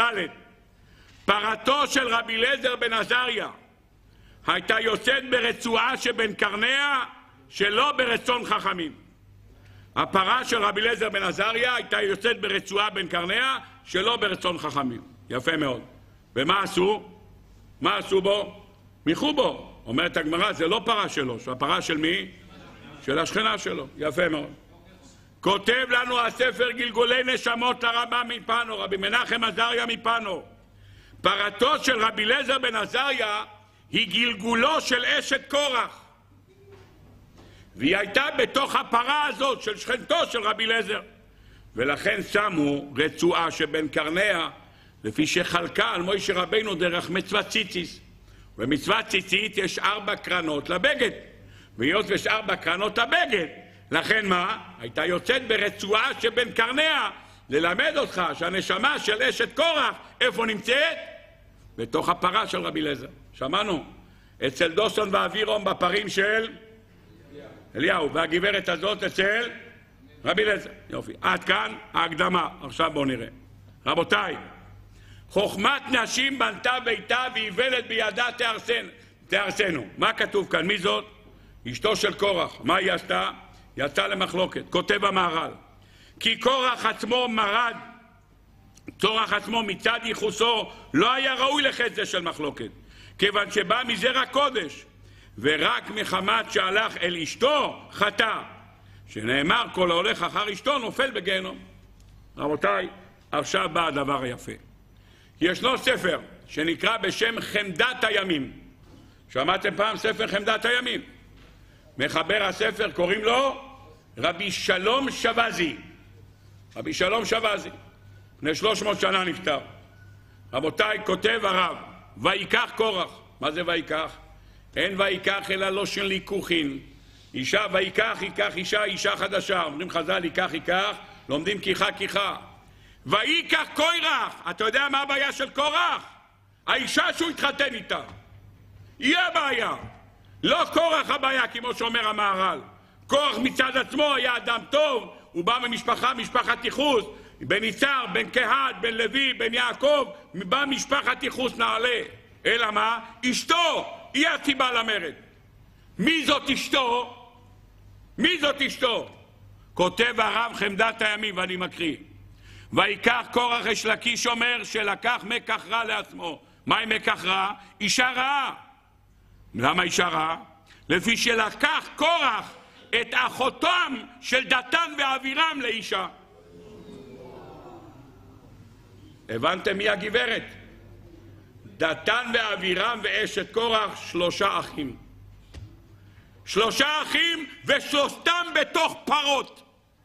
פרתו של רבי אליעזר בן עזריה הייתה יוצאת ברצועה שבין קרניה שלא ברצון חכמים. הפרה של רבי אליעזר בן עזריה הייתה יוצאת ברצועה בין קרניה שלא ברצון חכמים. יפה מאוד. ומה עשו? מה עשו בו? מיחו בו. אומרת הגמרא, זה לא פרה שלו, זה הפרה של מי? של השכנה שלו. יפה מאוד. כותב לנו הספר גלגולי נשמות לרמה מפנו, רבי מנחם עזריה מפנו. פרתו של רבי אליעזר בן עזריה היא גלגולו של אשת קורח. והיא הייתה בתוך הפרה הזאת של שכנתו של רבי אליעזר. ולכן שמו רצועה שבין קרניה, לפי שחלקה על מוישה רבינו דרך מצוות ציציס. במצוות ציצית יש 4 קרנות לבגד. והיות יש 4 קרנות לבגד, לכן מה? הייתה יוצאת ברצועה שבין קרניה, ללמד אותך שהנשמה של אשת קורח, איפה נמצאת? בתוך הפרה של רבי אליעזר. שמענו? אצל דוסון ואבירום בפרים של אליהו, והגברת הזאת אצל רבי אליעזר. יופי. עד כאן ההקדמה. עכשיו בואו נראה. רבותיי, חוכמת נשים בנתה ביתה ואיוולת בידה תהרסנו. מה כתוב כאן? מי זאת? אשתו של קורח. מה היא עשתה? יצאה למחלוקת. כותב המהר"ל, כי קורח עצמו מרד, קורח עצמו מצד ייחוסו לא היה ראוי לחטא של מחלוקת, כיוון שבא מזרע קודש, ורק מחמת שהלך אל אשתו חטא, שנאמר כל ההולך אחר אשתו נופל בגיהנום. רבותיי, עכשיו בא הדבר היפה. ישנו ספר שנקרא בשם חמדת הימים. שמעתם פעם ספר חמדת הימים? מחבר הספר קוראים לו רבי שלום שבזי. רבי שלום שבזי, לפני 300 שנה נפטר. רבותיי, כותב הרב, ויקח קורח. מה זה ויקח? אין ויקח אלא לא של ליקוחין. אישה ויקח, ייקח אישה, אישה חדשה. אומרים חז"ל, ייקח, לומדים כיחה. ויקח קורח. אתה יודע מה הבעיה של קורח? האישה שהוא התחתן איתה. היא הבעיה. לא קורח הבעיה, כמו שאומר המהר"ל. קורח מצד עצמו היה אדם טוב, הוא בא משפחת ייחוס, בן יצהר, בן קהת, בן לוי, בן יעקב, בא משפחת ייחוס נעלה. אלא מה? אשתו, היא הסיבה למרד. מי זאת אשתו? מי זאת אשתו? כותב הרב חמדת הימים, ואני מקריא. ויקח קורח אש לקיש אומר שלקח מקח רע לעצמו. מה עם מקח רע? אישה רעה. למה אישה רעה? לפי שלקח קורח את אחותם של דתן ואבירם לאישה. הבנתם מי הגברת? דתן ואבירם ואשת קורח, 3 אחים. 3 אחים ושלושתם בתוך פרות.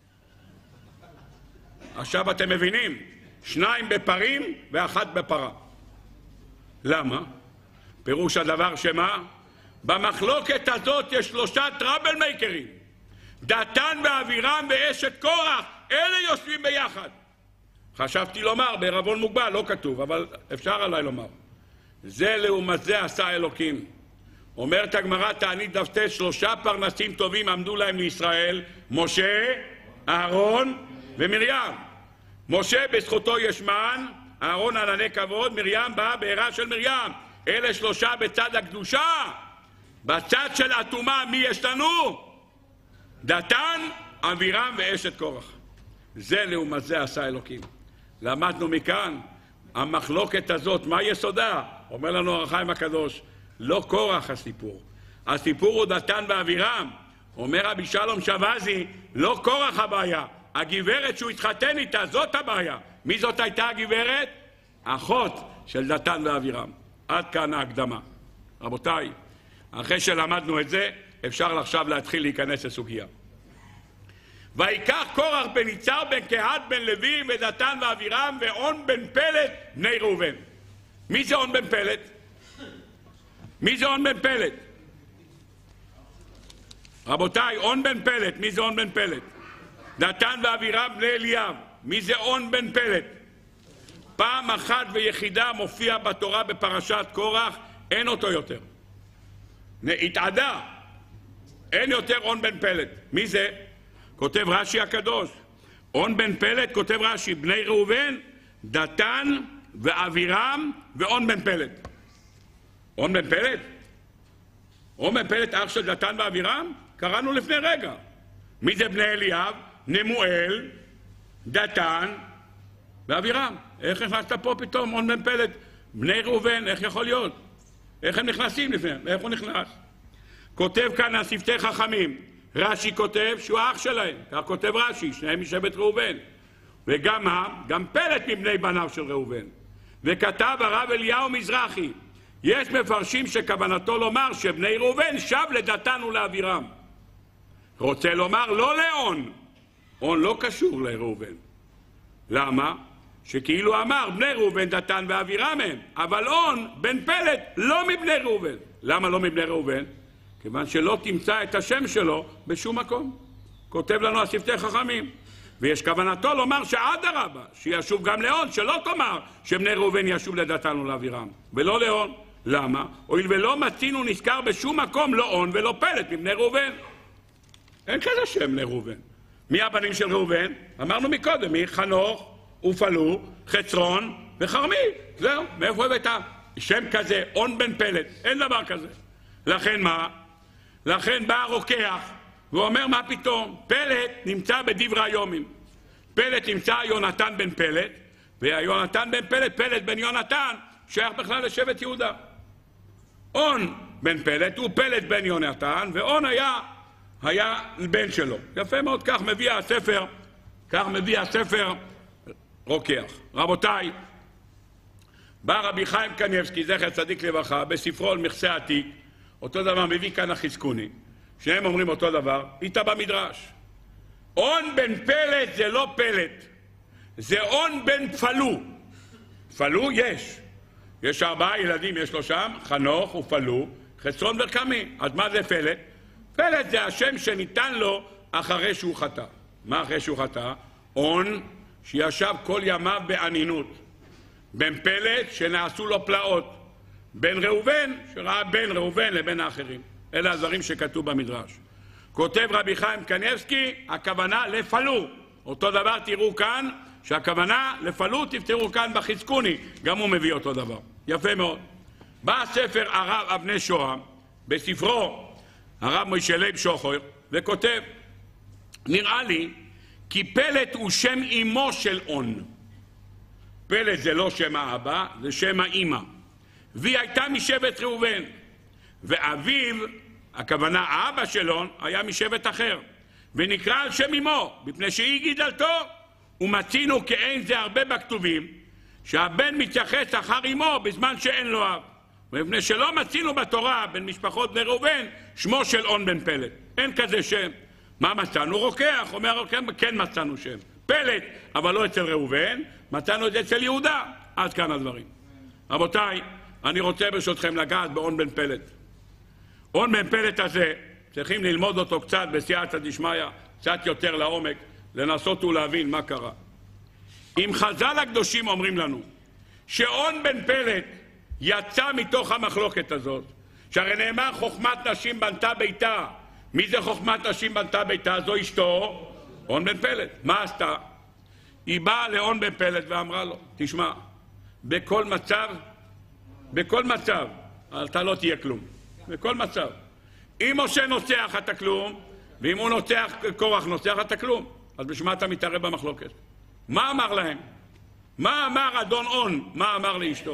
עכשיו אתם מבינים? 2 בפרים ו1 בפרה. למה? פירוש הדבר שמה? במחלוקת הזאת יש 3 טראבל מייקרים. דתן ואבירם ואשת קורח, אלה יושבים ביחד. חשבתי לומר, בערבון מוגבל, לא כתוב, אבל אפשר עליי לומר. זה לעומת זה עשה אלוקים. אומרת הגמרא תענית דף ט, 3 פרנסים טובים עמדו להם לישראל, משה, אהרון ומרים. משה בזכותו יש מן, אהרון ענני כבוד, מרים באה בעירה של מרים. אלה 3 בצד הקדושה. בצד של אטומה מי יש לנו? דתן, אבירם ואשת קורח. זה לעומת זה עשה אלוקים. למדנו מכאן, המחלוקת הזאת, מה יסודה? אומר לנו אור החיים הקדוש, לא קורח הסיפור. הסיפור הוא דתן ואבירם. אומר רבי שלום שבזי, לא קורח הבעיה. הגברת שהוא התחתן איתה, זאת הבעיה. מי זאת הייתה הגברת? אחות של דתן ואבירם. עד כאן ההקדמה. רבותיי, אחרי שלמדנו את זה, אפשר עכשיו להתחיל להיכנס לסוגיה. ויקח קורח בן יצהר בן קהת בן לוי ודתן ואבירם ואון בן פלט בני ראובן. מי זה און בן פלט? מי זה און בן פלט? רבותיי, און בן פלט, מי זה און בן פלט? דתן ואבירם בני אליאב. מי זה און בן פלט? פעם אחת ויחידה מופיע בתורה בפרשת קורח, אין אותו יותר. התעדה, אין יותר און בן פלט. מי זה? כותב רש"י הקדוש. און בן פלט, כותב רש"י, בני ראובן, דתן ואבירם ואון בן פלט. און בן פלט? און בן פלט אח של דתן ואבירם? קראנו לפני רגע. מי זה בני אליאב? נמואל, דתן ואבירם. איך נכנסת פה פתאום און בן פלט? בני ראובן, איך יכול להיות? איך הם נכנסים לפניהם? איך הוא נכנס? כותב כאן השפתי חכמים. רש"י כותב שהוא האח שלהם. כך כותב רש"י, שניהם משבט ראובן. וגם מה? גם פלט מבני בניו של ראובן. וכתב הרב אליהו מזרחי, יש מפרשים שכוונתו לומר שבני ראובן שב לדתן ולאבירם. רוצה לומר לא לאון. און לא קשור לראובן. למה? שכאילו אמר בני ראובן דתן ואבירם הם, אבל און בן פלט לא מבני ראובן. למה לא מבני ראובן? כיוון שלא תמצא את השם שלו בשום מקום. כותב לנו השפתי חכמים. ויש כוונתו לומר שאדרבה, שישוב גם לאון, שלא תאמר שבני ראובן ישוב לדתן ולאבירם, ולא לאון. למה? הואיל ולא מצינו נזכר בשום מקום לא און ולא פלט מבני ראובן. אין כזה שם בני ראובן. מי הבנים של ראובן? אמרנו מקודם, מי? חנוך ופלו, חצרון וחרמי. זהו, מאיפה הבאת שם כזה, און בן פלט? אין דבר כזה. לכן מה? לכן בא הרוקח ואומר מה פתאום? פלט נמצא בדברי היומים. פלט נמצא יונתן בן פלט, ויונתן בן פלט, פלט בן יונתן, שייך בכלל לשבט יהודה. און בן פלט הוא פלט בן יונתן, ואון היה בן שלו. יפה מאוד, כך מביא הספר רוקח. רבותיי, בא רבי חיים קניבסקי, זכר צדיק לברכה, בספרו על מכסה עתיק, אותו דבר מביא כאן החזקוני, שניהם אומרים אותו דבר, איתה במדרש. און בן פלט זה לא פלט, זה און בן פלו. פלו יש 4 ילדים, יש לו שם, חנוך ופלו, חצרון ורקמי. אז מה זה פלט? פלט זה השם שניתן לו אחרי שהוא חטא. מה אחרי שהוא חטא? און שישב כל ימיו בענינות. בן פלט שנעשו לו פלאות. בן ראובן שראה בין ראובן לבין האחרים. אלה הדברים שכתוב במדרש. כותב רבי חיים קניבסקי, הכוונה לפלו. אותו דבר תראו כאן, שהכוונה לפלו, תפתרו כאן בחזקוני, גם הוא מביא אותו דבר. יפה מאוד. בא ספר הרב אבני שוהם, בספרו הרב מוישה לייב שוחר, וכותב, נראה לי כי פלט הוא שם אמו של און. פלט זה לא שם האבא, זה שם האמא. והיא הייתה משבט ראובן, ואביו, הכוונה האבא של און, היה משבט אחר, ונקרא על שם אמו, מפני שהיא גידלתו. ומצינו כאין זה הרבה בכתובים, שהבן מתייחס אחר אמו בזמן שאין לו אב. ומפני שלא מצינו בתורה בין משפחות בני ראובן שמו של און בן פלט. אין כזה שם. מה מצאנו? רוקח. אומר הרוקח, כן מצאנו שם. פלט, אבל לא אצל ראובן, מצאנו את זה אצל יהודה. עד כאן הדברים. רבותיי, אני רוצה ברשותכם לגעת באון בן פלט. און בן פלט הזה, צריכים ללמוד אותו קצת בסייעתא דשמיא, קצת יותר לעומק, לנסות ולהבין מה קרה. אם חז"ל הקדושים אומרים לנו שאון בן פלט יצא מתוך המחלוקת הזאת, שהרי נאמר חוכמת נשים בנתה ביתה. מי זה חוכמת נשים בנתה ביתה? זו אשתו, און בן פלט. מה עשתה? היא באה לאון בן פלט ואמרה לו, תשמע, בכל מצב אתה לא תהיה כלום. בכל מצב. אם משה נוצח אתה כלום, ואם הוא נוצח, קורח נוצח אתה כלום. אז בשביל אתה מתערב במחלוקת? מה אמר להם? מה אמר אדון און? מה אמר לאשתו?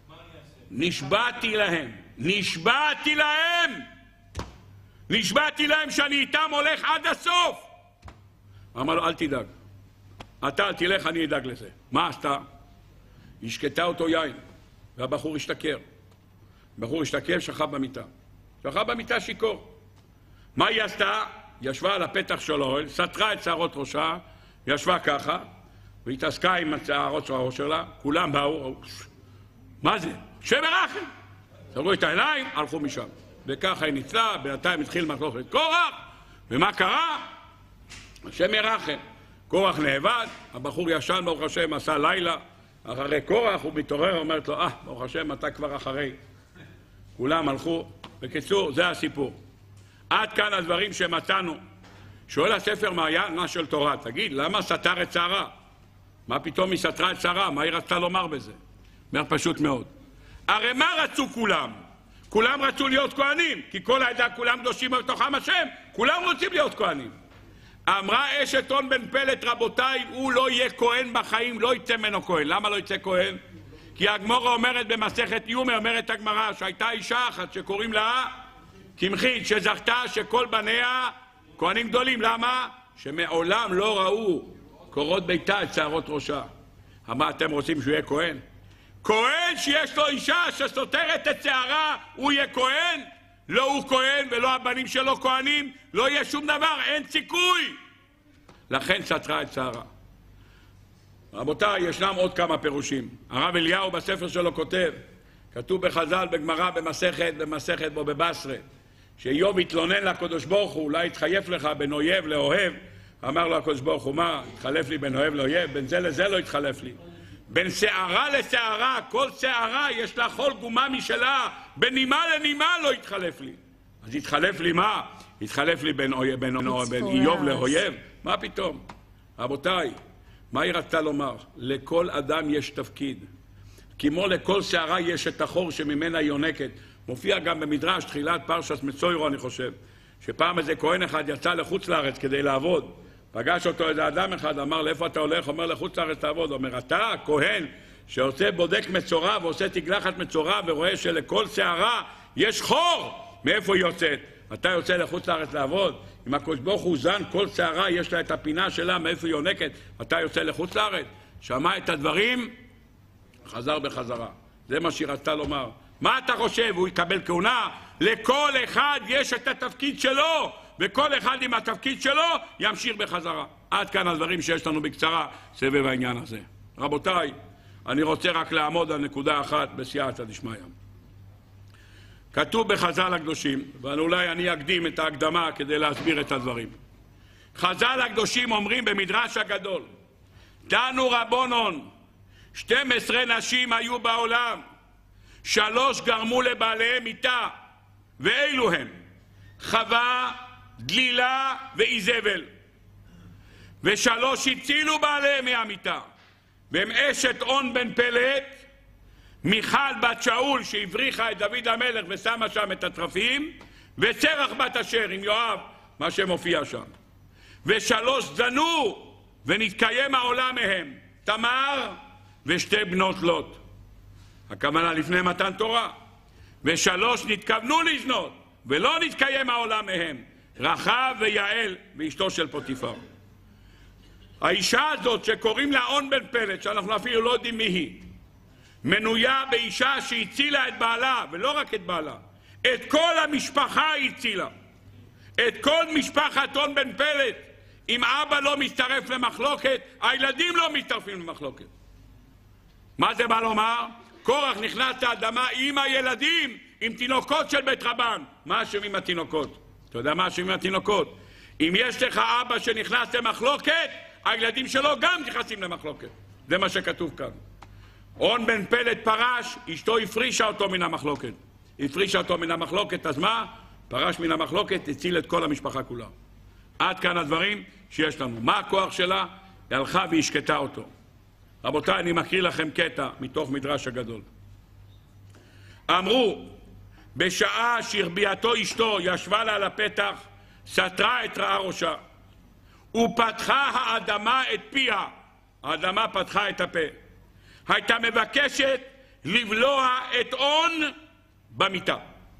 נשבעתי להם שאני איתם הולך עד הסוף. אמר לו, אל תדאג, אתה תלך, אני אדאג לזה. מה עשתה? השקטה אותו יין, והבחור השתכר. בחור השתכר, שכב במיטה שיכור. מה היא עשתה? ישבה על הפתח של האוהל, סתרה את שערות ראשה, ישבה ככה, והתעסקה עם שערות הראש שלה. כולם באו, מה זה? שם רחם. סגרו את העיניים, הלכו משם. וככה היא ניצלה, בינתיים התחיל מחלוקת קורח, ומה קרה? השם ירחם. קורח נאבד, הבחור ישן, ברוך השם, עשה לילה, אחרי קורח הוא מתעורר, אומרת לו, ברוך השם, אתה כבר אחרי. כולם הלכו. בקיצור, זה הסיפור. עד כאן הדברים שמצאנו. שואל הספר מעיינה של תורה, תגיד, למה סתר את שערה? מה פתאום היא סתרה את שערה? מה היא רצתה לומר בזה? אומר פשוט מאוד. הרי מה רצו כולם? כולם רצו להיות כהנים, כי כל העדה כולם קדושים בתוכם השם, כולם רוצים להיות כהנים. אמרה אשת און בן פלט, רבותיי, הוא לא יהיה כהן בחיים, לא יצא ממנו כהן. למה לא יצא כהן? כי הגמרא אומרת במסכת יומא, אומרת הגמרא, שהייתה אישה אחת שקוראים לה קמחית, שזכתה שכל בניה כהנים גדולים. למה? שמעולם לא ראו קורות ביתה את שערות ראשה. מה אתם רוצים שהוא יהיה כהן? כהן שיש לו אישה שסותרת את שערה, הוא יהיה כהן? לא הוא כהן ולא הבנים שלו כהנים, לא יהיה שום דבר, אין סיכוי. לכן סתרה את שערה. רבותיי, ישנם עוד כמה פירושים. הרב אליהו בספר שלו כתוב בחז"ל, בגמרא, במסכת בו בבשרה, שאיוב התלונן לקדוש ברוך הוא, אולי התחייף לך בין אויב לאוהב. אמר לו הקדוש ברוך הוא, מה, התחלף לי בין אוהב לאויב? בין זה לזה לא התחלף לי. בין שערה לשערה, כל שערה יש לה חול גומה משלה, בין נימה לנימה לא התחלף לי. אז התחלף לי מה? התחלף לי בין איוב לאויב? מה פתאום? רבותיי, מה היא רצתה לומר? לכל אדם יש תפקיד. כמו לכל שערה יש את החור שממנה היא יונקת. מופיע גם במדרש, תחילת פרשת מצוירו, אני חושב, שפעם איזה כהן אחד יצא לחוץ לארץ כדי לעבוד. פגש אותו איזה אדם אחד, אמר, לאיפה אתה הולך? אומר, לחוץ לארץ לעבוד. אומר, אתה, כהן, שעושה בודק מצורע ועושה תגלחת מצורע ורואה שלכל שערה יש חור. מאיפה היא יוצאת? אתה יוצא לחוץ לארץ לעבוד? אם הקדוש ברוך הוא זן, כל שערה יש לה את הפינה שלה, מאיפה היא יונקת? אתה יוצא לחוץ לארץ? שמע את הדברים, חזר בחזרה. זה מה שהיא רצתה לומר. מה אתה חושב? הוא יקבל כהונה? לכל אחד יש את התפקיד שלו, וכל אחד עם התפקיד שלו ימשיך בחזרה. עד כאן הדברים שיש לנו בקצרה סבב העניין הזה. רבותיי, אני רוצה רק לעמוד על נקודה אחת בסייעתא דשמיא. כתוב בחז"ל הקדושים, ואולי אני אקדים את ההקדמה כדי להסביר את הדברים. חז"ל הקדושים אומרים במדרש הגדול, תנו רבונון, 12 נשים היו בעולם, 3 גרמו לבעליהם מיתה, ואילו הם חווה, דלילה ואיזבל, ו3 הצילו בעליהם מהמיתה, והם אשת און בן פלט, מיכל בת שאול שהבריחה את דוד המלך ושמה שם את הטרפים, וצרח בת אשר עם יואב, מה שמופיע שם, ו3 זנו ונתקיים העולם מהם, תמר ו2 בנות לוט, הכוונה לפני מתן תורה, ו3 נתכוונו לזנות ולא נתקיים העולם מהם, רחב ויעל ואשתו של פוטיפר. האישה הזאת שקוראים לה און בן פלט, שאנחנו אפילו לא יודעים מי היא, מנויה באישה שהצילה את בעלה, ולא רק את בעלה, את כל המשפחה הצילה, את כל משפחת און בן פלט. אם אבא לא מצטרף למחלוקת, הילדים לא מצטרפים למחלוקת. מה זה בא לומר? קורח נכנס לאדמה עם הילדים, עם תינוקות של בית רבן. מה אשמים התינוקות? אתה יודע מה אשמים התינוקות? אם יש לך אבא שנכנס למחלוקת, הילדים שלו גם נכנסים למחלוקת. זה מה שכתוב כאן. און בן פלט פרש, אשתו הפרישה אותו מן המחלוקת. הפרישה אותו מן המחלוקת, אז מה? פרש מן המחלוקת, הציל את כל המשפחה כולה. עד כאן הדברים שיש לנו. מה הכוח שלה? היא הלכה והשקטה אותו. רבותיי, אני מקריא לכם קטע מתוך מדרש הגדול. אמרו, בשעה שהרביעתו אשתו ישבה לה על הפתח, סתרה את רעה ראשה, ופתחה האדמה את פיה. האדמה פתחה את הפה. הייתה מבקשת לבלוע את און במיטה.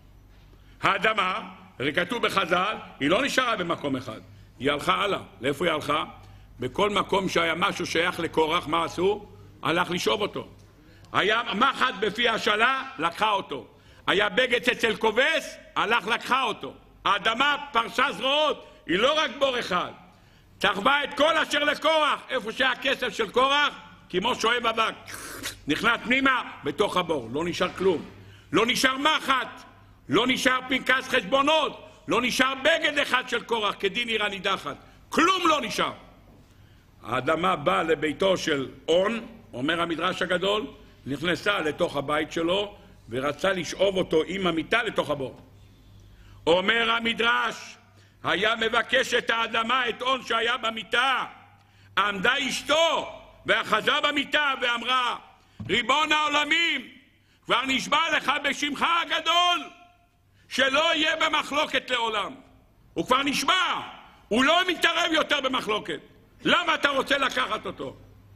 האדמה, הרי כתוב בחז"ל, היא לא נשארה במקום אחד, היא הלכה הלאה. לאיפה היא הלכה? בכל מקום שהיה משהו שייך לקורח, מה עשו? הלך לשאוב אותו. היה מחט בפי השלה, לקחה אותו. היה בגד אצל כובס, הלך לקחה אותו. האדמה פרשה זרועות, היא לא רק בור אחד, תחווה את כל אשר לקורח. איפה שהיה כסף של קורח, כמו שואב אבק, נכנס פנימה בתוך הבור, לא נשאר כלום. לא נשאר מחט, לא נשאר פנקס חשבונות, לא נשאר בגד אחד של קורח כדין עיר הנידחת, כלום לא נשאר. האדמה באה לביתו של און, אומר המדרש הגדול, נכנסה לתוך הבית שלו ורצה לשאוב אותו עם המיטה לתוך הבור. אומר המדרש, היה מבקש את האדמה, את און שהיה במיטה. עמדה אשתו ואחזה במיטה ואמרה, ריבון העולמים, כבר נשבע לך בשמך הגדול שלא יהיה במחלוקת לעולם. הוא כבר נשבע, הוא לא מתערב יותר במחלוקת. למה אתה רוצה לקחת אותו?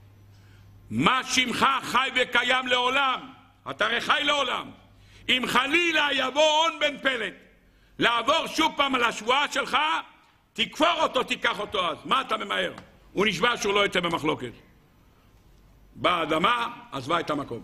מה שמך חי וקיים לעולם? אתה הרי חי לעולם. אם חלילה יבוא און בן פלט לעבור שוב פעם על השבועה שלך, תכפור אותו, תיקח אותו אז. מה אתה ממהר? הוא נשבע שהוא לא יצא במחלוקת. באה האדמה, עזבה את המקום.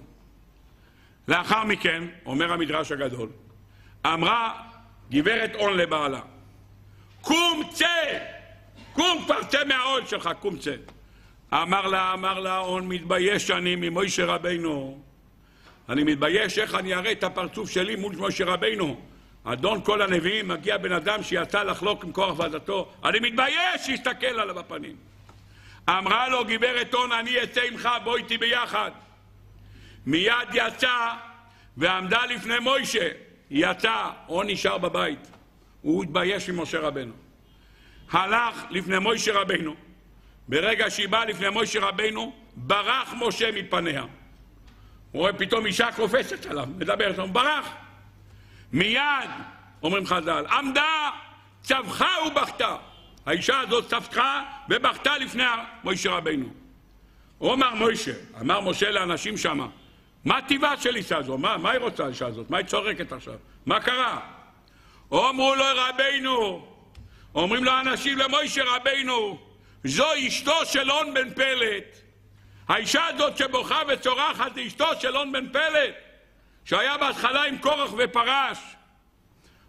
לאחר מכן, אומר המדרש הגדול, אמרה גברת און לבעלה, קום צא, קום כבר צא מהאוהל שלך, קום צא. אמר לה און, מתבייש אני ממוישה רבינו. אני מתבייש איך אני אראה את הפרצוף שלי מול מוישה רבינו. אדון כל הנביאים, מגיע בן אדם שיצא לחלוק עם כוח ועדתו, אני מתבייש שיסתכל עליו בפנים. אמרה לו גברת און, אני אצא עמך, בוא איתי ביחד. מיד יצא ועמדה לפני מוישה. היא יצאה, און נשאר בבית. הוא התבייש ממשה רבנו. הלך לפני מוישה רבנו. ברגע שהיא באה לפני מוישה רבנו, ברח משה מפניה. הוא רואה פתאום אישה קופצת עליו, מדברת, הוא ברח. מיד, אומרים חז"ל, עמדה, צווחה ובכתה. האישה הזאת צווחה ובכתה לפני מוישה רבנו. הוא אמר משה לאנשים שמה, מה טבעה של אישה הזאת? מה היא רוצה האישה הזאת? מה היא צורקת עכשיו? מה קרה? אומרו לו רבנו, אומרים לו אנשים למוישה רבנו, זו אשתו של און בן פלט. האישה הזאת שבוכה וצורחת זה אשתו של און בן פלט, שהיה בהתחלה עם קורח ופרש.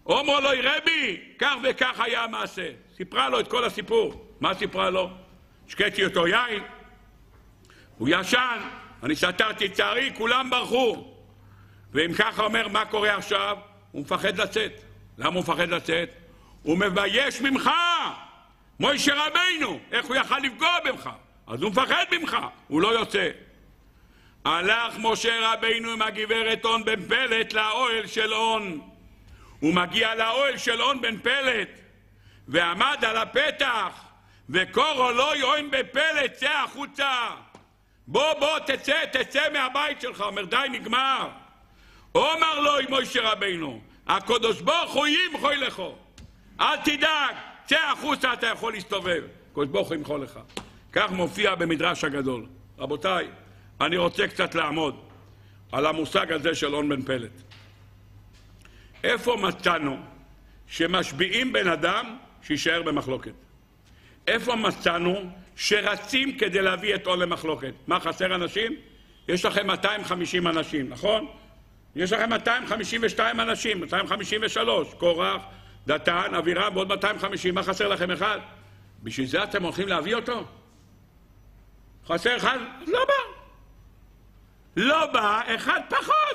אומרו לו, רבי, כך וכך היה המעשה. סיפרה לו את כל הסיפור. מה סיפרה לו? שקטתי אותו יין, הוא ישן, אני סתרתי צערי, כולם ברחו. ואם ככה אומר, מה קורה עכשיו? הוא מפחד לצאת. למה הוא מפחד לצאת? הוא מבייש ממך, מוישה רבינו, איך הוא יכל לפגוע ממך? אז הוא מפחד ממך, הוא לא יוצא. הלך משה רבינו עם הגברת און בן פלט לאוהל של און. הוא מגיע לאוהל של און בן פלט, ועמד על הפתח, וקורו לו און בן פלט, צא החוצה. בוא, תצא מהבית שלך. אומר, די, נגמר. אומר לו משה רבינו, הקדוש ברוך הוא ימחול לך. אל תדאג, צא החוצה, אתה יכול להסתובב. הקדוש ברוך הוא ימחול לך. כך מופיע במדרש הגדול. רבותיי, אני רוצה קצת לעמוד על המושג הזה של און בן פלט. איפה מצאנו שמשביעים בן אדם שישאר במחלוקת? איפה מצאנו שרצים כדי להביא את און למחלוקת? מה, חסר אנשים? יש לכם 250 אנשים, נכון? יש לכם 252 אנשים, 253, קורח, דתן, אבירם ועוד 250, מה חסר לכם? אחד? בשביל זה אתם הולכים להביא אותו? חסר אחד? לא בא. לא בא, אחד פחות.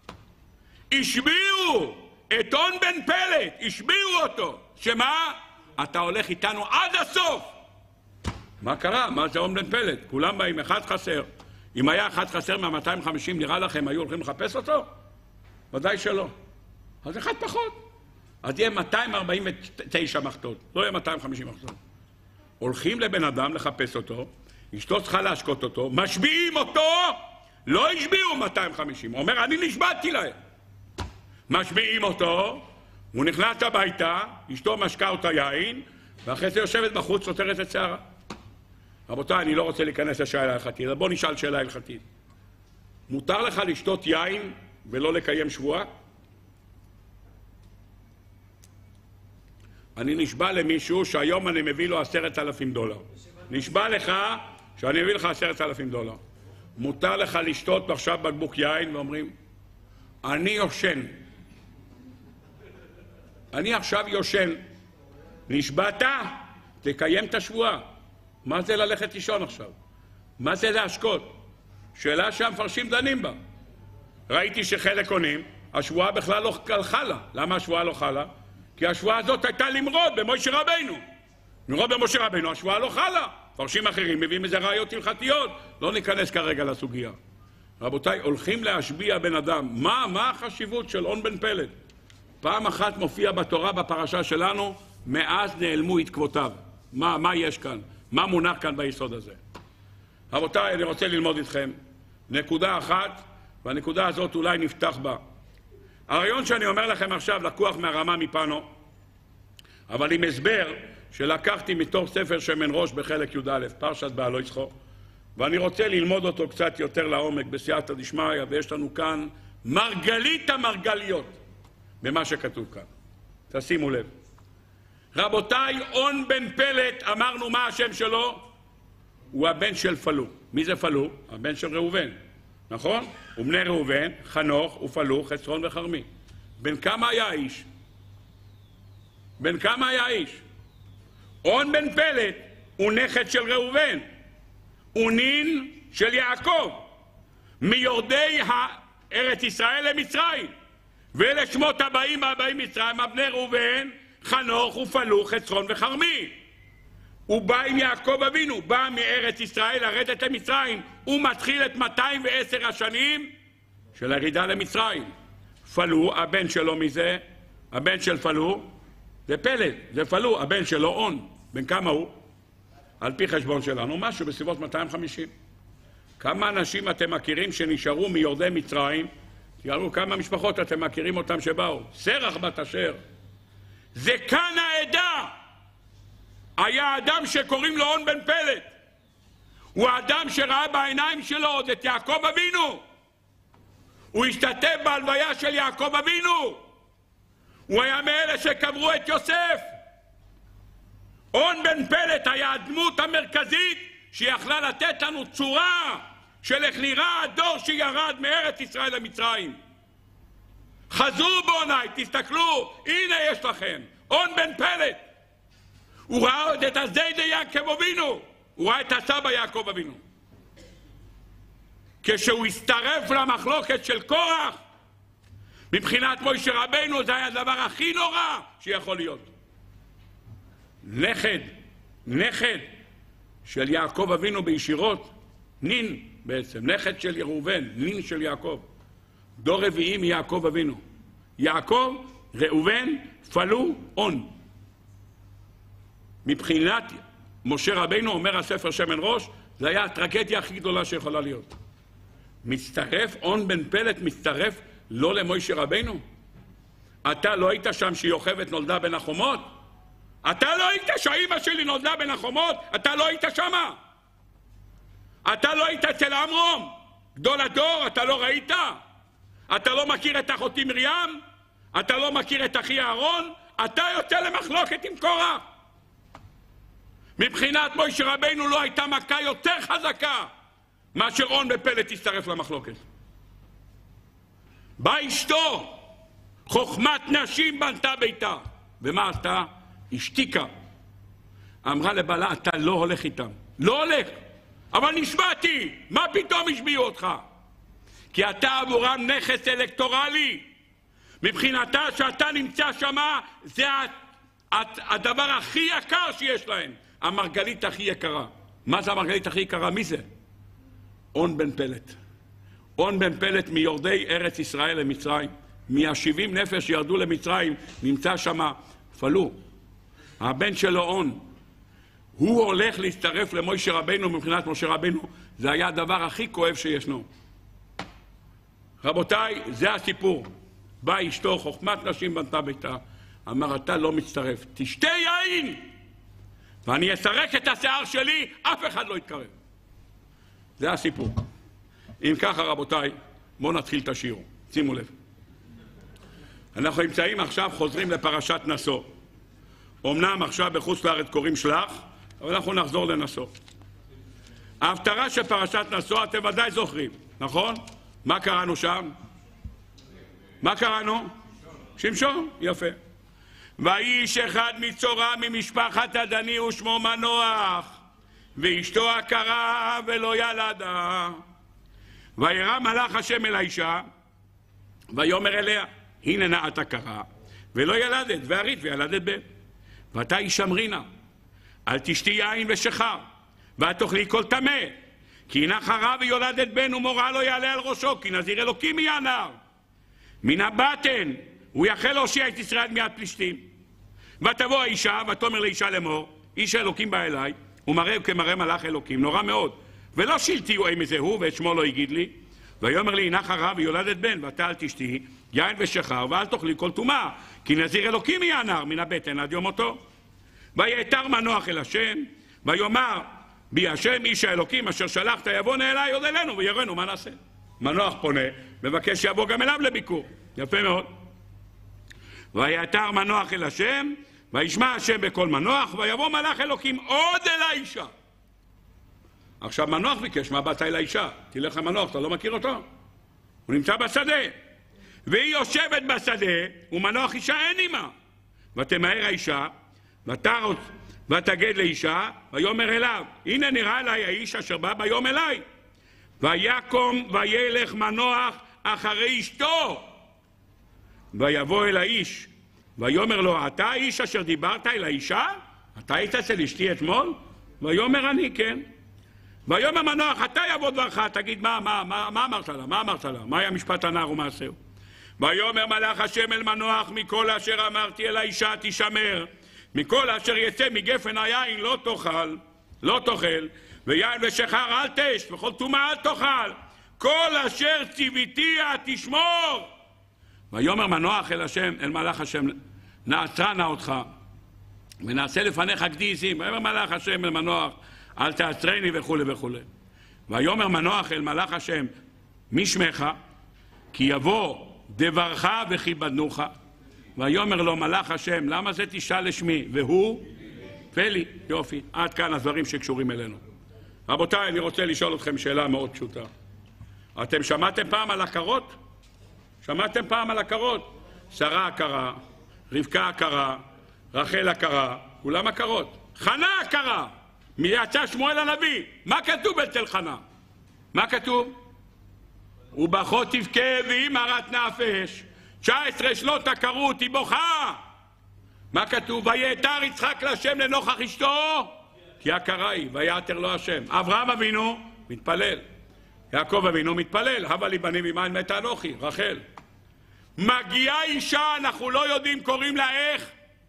השביעו את און בן פלט, השביעו אותו. שמה? אתה הולך איתנו עד הסוף. מה קרה? מה זה און בן פלט? כולם באים, אחד חסר. אם היה אחד חסר מה-250, נראה לכם, היו הולכים לחפש אותו? ודאי שלא. אז אחד פחות. אז יהיה 249 מחטות, לא יהיה 250 מחטות. הולכים לבן אדם לחפש אותו, אשתו צריכה להשקות אותו, משביעים אותו, לא השביעו 250. הוא אומר, אני נשבעתי להם. משביעים אותו, הוא נכנס הביתה, אשתו משקה אותה יין, ואחרי זה יושבת בחוץ, סותרת את שערה. רבותיי, אני לא רוצה להיכנס לשאלה הלכתית, אבל בוא נשאל שאלה הלכתית. מותר לך לשתות יין ולא לקיים שבועה? אני נשבע למישהו שהיום אני מביא לו $10,000. נשבע לך שאני מביא לך $10,000. מותר לך לשתות עכשיו בקבוק יין ואומרים, אני יושן. אני עכשיו יושן. נשבעת? תקיים את השבועה. מה זה ללכת לישון עכשיו? מה זה להשקות? שאלה שהמפרשים דנים בה. ראיתי שחלק עונים, השבועה בכלל לא חלה. למה השבועה לא חלה? כי השבועה הזאת הייתה למרוד במשה רבינו. למרוד במשה רבינו, השבועה לא חלה. מפרשים אחרים מביאים איזה ראיות הלכתיות. לא ניכנס כרגע לסוגיה. רבותיי, הולכים להשביע בן אדם. מה החשיבות של און בן פלט? פעם אחת מופיע בתורה בפרשה שלנו, מאז נעלמו עקבותיו. מה יש כאן? מה מונח כאן ביסוד הזה? רבותיי, אני רוצה ללמוד איתכם נקודה אחת, והנקודה הזאת אולי נפתח בה. הרעיון שאני אומר לכם עכשיו לקוח מהרמה מפנו, אבל עם הסבר שלקחתי מתוך ספר שמן ראש בחלק י"א, פרשת בעלו יצחוק, ואני רוצה ללמוד אותו קצת יותר לעומק בסייעתא דשמיא, ויש לנו כאן מרגלית המרגליות במה שכתוב כאן. תשימו לב. רבותיי, און בן פלט, אמרנו מה השם שלו? הוא הבן של פלו. מי זה פלו? הבן של ראובן. נכון? ובני ראובן, חנוך ופלו, חצרון וחרמי. בן כמה היה האיש? בן כמה היה האיש? און בן פלט הוא נכד של ראובן. הוא נין של יעקב. מיורדי ארץ ישראל למצרים. ואלה שמות הבאים מצרים, בני ראובן, חנוך ופלו, חצרון וחרמי. הוא בא עם יעקב אבינו, בא מארץ ישראל לרדת למצרים. הוא מתחיל את 210 השנים של הירידה למצרים. פלו, הבן שלו מזה, הבן של פלו, זה פלט, זה פלו, הבן שלו און. בן כמה הוא? על פי חשבון שלנו, משהו בסביבות 250. כמה אנשים אתם מכירים שנשארו מיורדי מצרים? תראו כמה משפחות אתם מכירים אותם שבאו. סרח בת אשר. זה כאן העדה. היה אדם שקוראים לו און בן פלט. הוא האדם שראה בעיניים שלו עוד את יעקב אבינו. הוא השתתף בהלוויה של יעקב אבינו. הוא היה מאלה שקברו את יוסף. און בן פלט היה הדמות המרכזית שיכלה לתת לנו צורה של איך נראה הדור שירד מארץ ישראל למצרים. חזרו בעוני, תסתכלו, הנה יש לכם, און בן פלט. הוא ראה עוד את הזיידי יעקב אבינו, הוא ראה את הסבא יעקב אבינו. כשהוא הצטרף למחלוקת של קורח, מבחינת מוישה רבינו זה היה הדבר הכי נורא שיכול להיות. נכד של יעקב אבינו בישירות, נין בעצם, נכד של ראובן, נין של יעקב. דור רביעי מיעקב אבינו. יעקב, ראובן, פלו, און. מבחינת משה רבינו, אומר הספר שמן ראש, זה היה הטרגדיה הכי גדולה שיכולה להיות. מצטרף, און בן פלט מצטרף לא למוישה רבינו. אתה לא היית שם שיוכבד נולדה בין החומות? אתה לא היית שהאימא שלי נולדה בין החומות? אתה לא היית שמה? אתה לא היית אצל עמרום? גדול הדור, אתה לא ראית? אתה לא מכיר את אחותי מרים? אתה לא מכיר את אחי אהרון? אתה יוצא למחלוקת עם קורח. מבחינת מוישה רבינו לא הייתה מכה יותר חזקה מאשר און בפלט תצטרף למחלוקת. באה אשתו, חוכמת נשים בנתה ביתה. ומה עשתה? השתיקה. אמרה לבעלה, אתה לא הולך איתם. לא הולך. אבל נשבעתי, מה פתאום השביעו אותך? כי אתה עבורם נכס אלקטורלי. מבחינתה שאתה נמצא שמה, זה הדבר הכי יקר שיש להם. המרגלית הכי יקרה. מה זה המרגלית הכי יקרה? מי זה? און בן פלט. און בן פלט מיורדי ארץ ישראל למצרים. מה-70 נפש שירדו למצרים, נמצא שמה, פלו. הבן שלו און. הוא הולך להצטרף למוישה רבינו. מבחינת משה רבינו זה היה הדבר הכי כואב שישנו. רבותיי, זה הסיפור. באה אשתו, חוכמת נשים בנתה ביתה, אמר, אתה לא מצטרף, תשתה יין ואני אסרק את השיער שלי, אף אחד לא יתקרב. זה הסיפור. אם ככה רבותיי, בואו נתחיל את השיר. שימו לב, אנחנו נמצאים עכשיו, חוזרים לפרשת נשוא. אמנם עכשיו בחוץ לארץ קוראים שלח, אבל אנחנו נחזור לנשוא. ההפטרה של פרשת נשוא אתם ודאי זוכרים, נכון? מה קראנו שם? מה קראנו? שמשון, יפה. ואיש אחד מצורע ממשפחת הדני ושמו מנוח, ואשתו עקרה ולא ילדה. וירא מלאך השם אל האישה, ויאמר אליה, הנה נא את עקרה ולא ילדת, והרית וילדת בן. ואתה איש אמרינה, אל תשתי יין ושכר, ואת תאכלי כל טמא, כי הנה חרה ויולדת בן ומורה לא יעלה על ראשו, כי נזיר אלוקים יהיה הנער. מן הבטן הוא יחל להושיע את ישראל מיד פלישתים. ותבוא האישה ותאמר לאישה לאמור, איש האלוקים בא אליי, ומראה כמראה מלאך אלוקים, נורא מאוד. ולא שילתי הוא איזה הוא, ואת שמו לא יגיד לי. ויאמר לי, הנה חרה ויולדת בן, ואתה אל תשתי יין ושכר, ואל תאכלי כל טומאה, כי נזיר אלוקים יהיה הנער מן הבטן עד יום מותו. ויעתר מנוח אל השם, ויאמר בי השם איש האלוקים אשר שלחת יבוא אליי עוד אלינו ויראנו מה נעשה. מנוח פונה, מבקש שיבוא גם אליו לביקור. יפה מאוד. ויעתר מנוח אל השם, וישמע השם בקול מנוח, ויבוא מלאך אלוקים עוד אל האישה. עכשיו מנוח ביקש, מה באת אל האישה? תלך למנוח, אתה לא מכיר אותו? הוא נמצא בשדה. והיא יושבת בשדה, ומנוח אישה אין עימה. ותמהר האישה, ותגד לאישה, ויאמר אליו, הנה נראה אליי האיש אשר בא ביום אליי. ויקום וילך מנוח אחרי אשתו. ויבוא אל האיש, ויאמר לו, אתה האיש אשר דיברת אל האישה? אתה היית אצל אשתי אתמול? ויאמר אני כן. ויאמר מנוח, אתה יבוא דברך, תגיד מה אמרת לה? מה אמרת לה? מה היה משפט הנער ומעשהו? ויאמר מלאך השם אל מנוח, מכל אשר אמרתי אל האישה תשמר, מכל אשר יצא מגפן היין לא תאכל, ויין ושכר אל תשת, וכל טומאה אל תאכל, כל אשר ציוויתיה תשמור. ויאמר מנוח אל השם, אל מלאך השם, נעצרה נא אותך, ונעשה לפניך גדי עזים. ויאמר מלאך השם אל מנוח, אל תעצרני וכו' וכו'. ויאמר מנוח אל מלאך השם, מי שמך? כי יבוא דברך וכיבדנוך. ויאמר לו מלאך השם, למה זה תשאל לשמי? והוא פלי. יופי, עד כאן הדברים שקשורים אלינו. רבותיי, אני רוצה לשאול אתכם שאלה מאוד פשוטה. אתם שמעתם פעם על עקרות? שמעתם פעם על עקרות? שרה עקרה, רבקה עקרה, רחל עקרה, כולם עקרות. חנה עקרה, מיצא שמואל הנביא. מה כתוב אצל חנה? מה כתוב? ובכות תבכה והיא מרת נפש, 19 שנות עקרות, היא בוכה. מה כתוב? ויעתר יצחק להשם לנוכח אשתו, כי עקרה היא, ויעתר לו השם. אברהם אבינו מתפלל, יעקב אבינו מתפלל, הבה לי בנים ממען מתה אנוכי, רחל. מגיעה אישה, אנחנו לא יודעים, קוראים לה איך?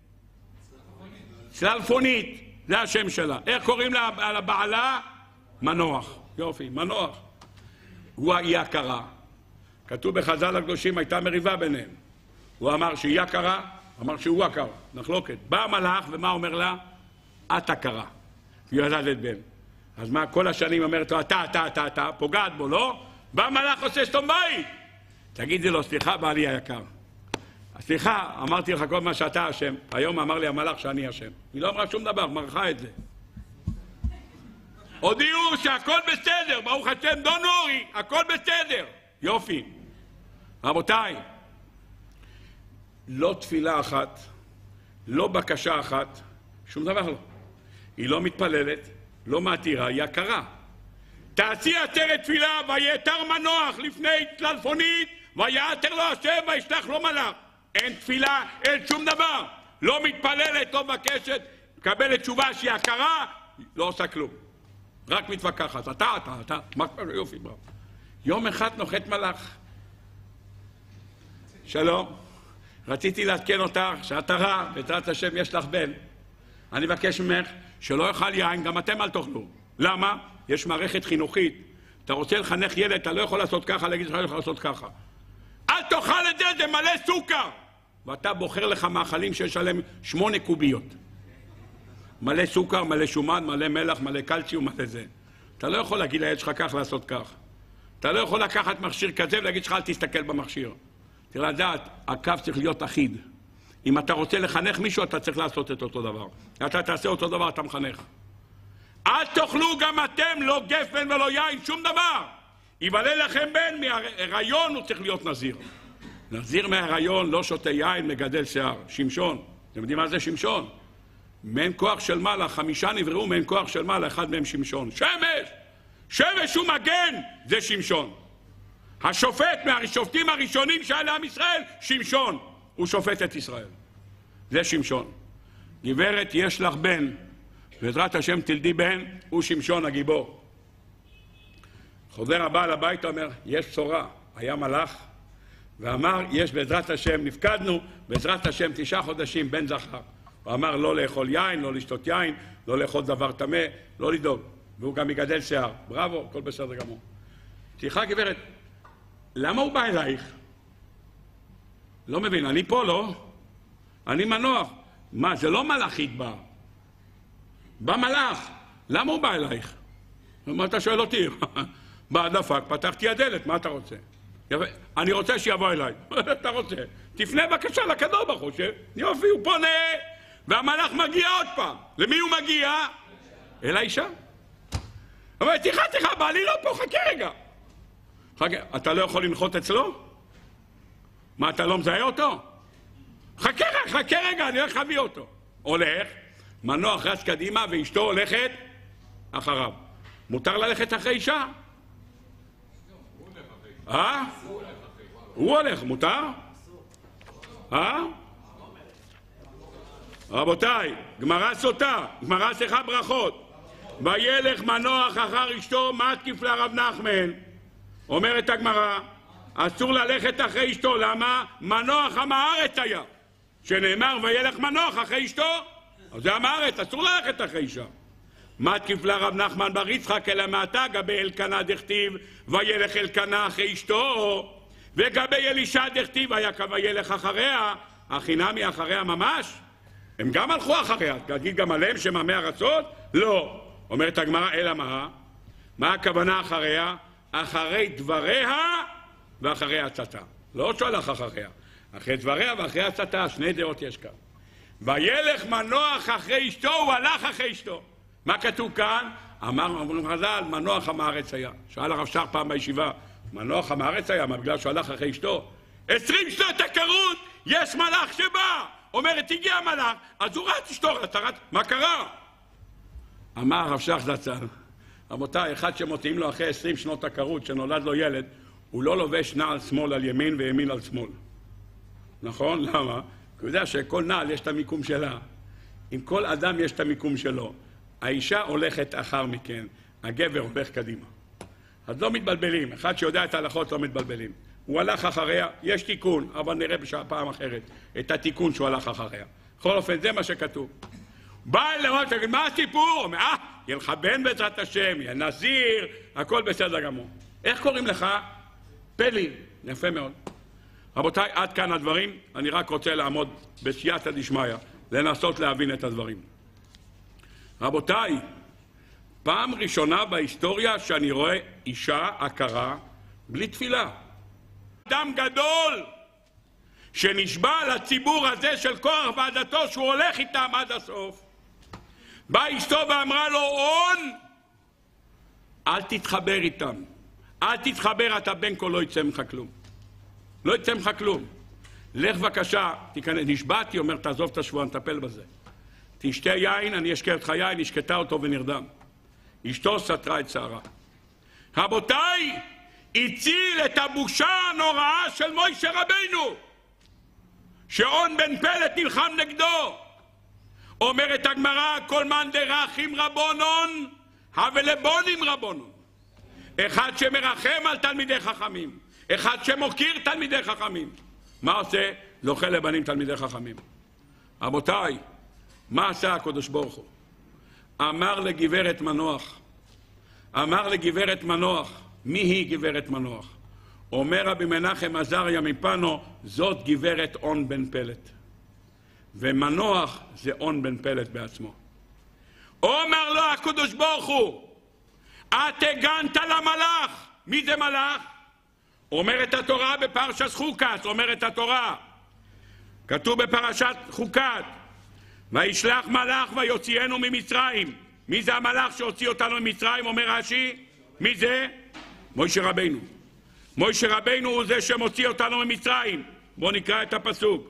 צלפונית, זה השם שלה. איך קוראים לה לבעלה? מנוח. יופי, מנוח. היא עקרה. כתוב בחז"ל הקדושים, הייתה מריבה ביניהם. הוא אמר שהיא עקרה, אמר שהוא עקר, נחלוקת. בא המלאך ומה אומר לה? את עקרה. היא ילדת בן. אז מה, כל השנים אומרת לו, אתה, פוגעת בו, לא? בא המלאך עושה סתום בית. תגידי לו, סליחה, בעלי היקר. סליחה, אמרתי לך כל מה שאתה אשם. היום אמר לי המלאך שאני אשם. היא לא אמרה שום דבר, מרחה את זה. הודיעו שהכל בסדר, ברוך השם, דון אורי, הכל בסדר. יופי. רבותיי, לא תפילה אחת, לא בקשה אחת, שום דבר לא. היא לא מתפללת, לא מעתירה, היא עקרה. תעשי עצרת תפילה, ויעתר מנוח לפני צלפונית, ויעתר לו השם וישלח לו מלאך. אין תפילה, אין שום דבר. לא מתפללת, לא מבקשת, מקבלת תשובה שהיא עקרה, לא עושה כלום. רק מתווכחת. אתה, מה קורה? יופי, ברב. יום אחד נוחת מלאך. שלום. רציתי לעדכן אותך שאת הרע, בעזרת השם יש לך בן. אני מבקש ממך שלא יאכל יין, גם אתם אל תאכלו. למה? יש מערכת חינוכית. אתה רוצה לחנך ילד, אתה לא יכול לעשות ככה, להגיד לך לא יכול לעשות ככה. אל תאכל את זה, זה מלא סוכר. ואתה בוחר לך מאכלים שיש עליהם 8 קוביות. מלא סוכר, מלא שומן, מלא מלח, מלא קלציום, מלא זה. אתה לא יכול להגיד לילד שלך כך לעשות כך. אתה לא יכול לקחת מכשיר כזה ולהגיד שלך אל תסתכל במכשיר. תראה לדעת, הקו צריך להיות אחיד. אם אתה רוצה לחנך מישהו, אתה צריך לעשות את אותו דבר. אתה תעשה אותו דבר, אתה מחנך. אל תאכלו גם אתם, לא גפן ולא יין, שום דבר. יבלה לכם בן, מההיריון הוא צריך להיות נזיר. נזיר מההיריון, לא שותה יין, מגדל שיער. שמשון. אתם יודעים מה זה שמשון? מעין כוח של מעלה, 5 נבראו מעין כוח של מעלה, אחד מהם שמשון. שמש הוא מגן, זה שמשון. השופט מהשופטים הראשונים שהיה לעם ישראל, שמשון. הוא שופט את ישראל. זה שמשון. גברת, יש לך בן, בעזרת השם תלדי בן, הוא שמשון הגיבור. חוזר הבעל הביתה, אומר, יש בשורה. היה מלאך, ואמר, יש בעזרת השם, נפקדנו, בעזרת השם 9 חודשים, בן זכר. הוא אמר, לא לאכול יין, לא לשתות יין, לא לאכול דבר טמא, לא לדאוג. והוא גם יגדל שיער. בראבו, הכל בסדר גמור. סליחה, גברת, למה הוא בא אלייך? לא מבין, אני פה, לא? אני מנוח. מה, זה לא מלאכית בא. בא מלאך. למה הוא בא אלייך? מה אתה שואל אותי? בא דפק, פתחתי הדלת, מה אתה רוצה? אני רוצה שיבוא אליי. אתה רוצה? תפנה בבקשה לקדוש ברוך הוא, יופי, הוא פונה, והמלאך מגיע עוד פעם. למי הוא מגיע? אל האישה. אבל תיכה, בעלי לא פה, חכה רגע. אתה לא יכול לנחות אצלו? מה, אתה לא מזהה אותו? חכה רגע, אני הולך להביא אותו. הולך, מנוח רץ קדימה ואשתו הולכת אחריו. מותר ללכת אחרי אישה? הוא הולך, מותר? רבותיי, גמרא סוטה, גמרא שיחה ברכות. וילך מנוח אחר אשתו, מה תקיף לרב נחמן? אומרת הגמרא, אסור ללכת אחרי אשתו, למה? מנוח עם הארץ היה. שנאמר וילך מנוח אחרי אשתו, אז זה עם הארץ, אסור ללכת אחרי אישה. מה תקיף לרב נחמן בר יצחק אלא מעתה גבי אלקנה דכתיב וילך אלקנה אחרי אשתו, וגבי אלישע דכתיב וילך אחריה, החינמי אחריה ממש? הם גם הלכו אחריה, תגיד גם עליהם שהם עמי ארצות? לא. אומרת הגמרא, אלא מה הכוונה אחריה? אחרי דבריה ואחרי הצתה. לא שהלך אחריה. אחרי דבריה ואחרי הצתה, 2 דעות יש כאן. וילך מנוח אחרי אשתו, הוא הלך אחרי אשתו. מה כתוב כאן? אמרנו חז"ל, מנוח עם הארץ היה. שאל הרב שר פעם בישיבה, מנוח עם הארץ היה, מה בגלל שהוא הלך אחרי אשתו? 20 שנות עקרות, יש מלאך שבא. אומרת, הגיע מלאך, אז הוא רץ אשתו, מה קרה? אמר הרב שך זצ"ל, רבותיי, אחד שמוציאים לו אחרי 20 שנות עקרות, שנולד לו ילד, הוא לא לובש נעל שמאל על ימין וימין על שמאל. נכון? למה? כי הוא יודע שכל נעל יש את המיקום שלה. עם כל אדם יש את המיקום שלו. האישה הולכת אחר מכן, הגבר הולך קדימה. אז לא מתבלבלים, אחד שיודע את ההלכות לא מתבלבלים. הוא הלך אחריה, יש תיקון, אבל נראה פעם אחרת את התיקון שהוא הלך אחריה. בכל אופן, זה מה שכתוב. בא אליו, תגיד, מה הסיפור? אומר, יהיה לך בן בעזרת השם, יהיה נזיר, הכל בסדר גמור. איך קוראים לך? פלי. יפה מאוד. רבותיי, עד כאן הדברים, אני רק רוצה לעמוד בסייעתא דשמיא, לנסות להבין את הדברים. רבותיי, פעם ראשונה בהיסטוריה שאני רואה אישה עקרה בלי תפילה. אדם גדול שנשבע לציבור הזה של קורח ועדתו שהוא הולך איתם עד הסוף. באה אשתו ואמרה לו, און, אל תתחבר איתם. אל תתחבר, אתה בן כה לא יצא ממך כלום. לא יצא ממך כלום. לך בבקשה, תיכנס. נשבעתי, אומר, תעזוב את השבוע, נטפל בזה. תשתה יין, אני אשקה אותך יין, השקטה אותו ונרדם. אשתו סתרה את שערה. רבותיי, הציל את הבושה הנוראה של מוישה רבינו, שאון בן פלט נלחם נגדו. אומרת הגמרא, כל מאן דרחים רבונון, הווה לבונים רבונון. אחד שמרחם על תלמידי חכמים, אחד שמוקיר תלמידי חכמים. מה עושה? זוכה לבנים תלמידי חכמים. רבותיי, מה עשה הקדוש ברוך הוא? אמר לגברת מנוח, מי היא גברת מנוח? אומר רבי מנחם עזריה מפנו, זאת גברת און בן פלט. ומנוח זה און בן פלט בעצמו. אומר לו הקדוש ברוך הוא, את הגנת למלאך. מי זה מלאך? אומרת התורה בפרשת חוקת, אומרת התורה. כתוב בפרשת חוקת, וישלח מלאך ויוציאנו ממצרים. מי זה המלאך שהוציא אותנו ממצרים? אומר רש"י, מי זה? מוישה רבינו. מוישה רבינו הוא זה שמוציא אותנו ממצרים. בואו נקרא את הפסוק.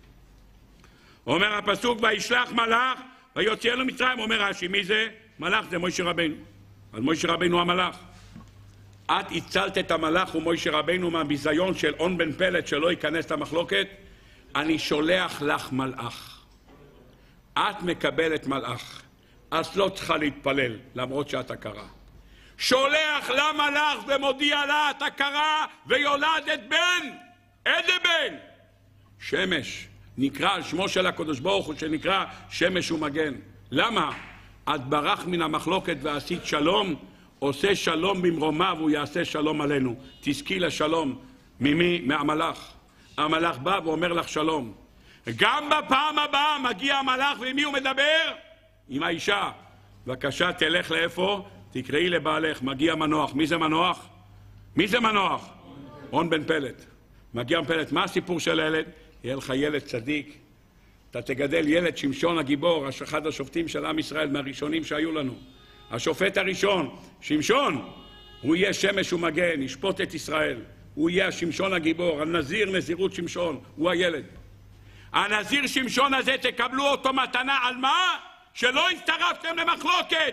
אומר הפסוק, וישלח מלאך ויוציאנו ממצרים. אומר רש"י, מי זה? מלאך זה מוישה רבינו. אז מוישה רבינו המלאך. את הצלת את המלאך ומוישה רבינו מהביזיון של און בן פלט שלא ייכנס למחלוקת. אני שולח לך מלאך. את מקבלת מלאך. אז לא צריכה להתפלל, למרות שאת עקרה. שולח לה מלאך ומודיע לה, את עקרה ויולדת בן. איזה בן? שמש. נקרא על שמו של הקדוש ברוך הוא שנקרא שמש ומגן. למה? את ברח מן המחלוקת ועשית שלום, עושה שלום במרומיו והוא יעשה שלום עלינו. תזכי לשלום. ממי? מהמלאך. המלאך בא ואומר לך שלום. גם בפעם הבאה מגיע המלאך ומי הוא מדבר? עם האישה. בבקשה תלך לאיפה? תקראי לבעלך. מגיע מנוח. מי זה מנוח? מי זה מנוח? און בן פלט. מגיע בן פלט. מה הסיפור של הילד? יהיה לך ילד צדיק. אתה תגדל ילד שמשון הגיבור, אחד השופטים של עם ישראל מהראשונים שהיו לנו. השופט הראשון, שמשון, הוא יהיה שמש ומגן, ישפוט את ישראל. הוא יהיה שמשון הגיבור, הנזיר נזירות שמשון, הוא הילד. הנזיר שמשון הזה תקבלו אותו מתנה על מה? שלא הצטרפתם למחלוקת.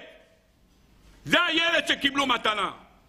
זה הילד שקיבלו מתנה.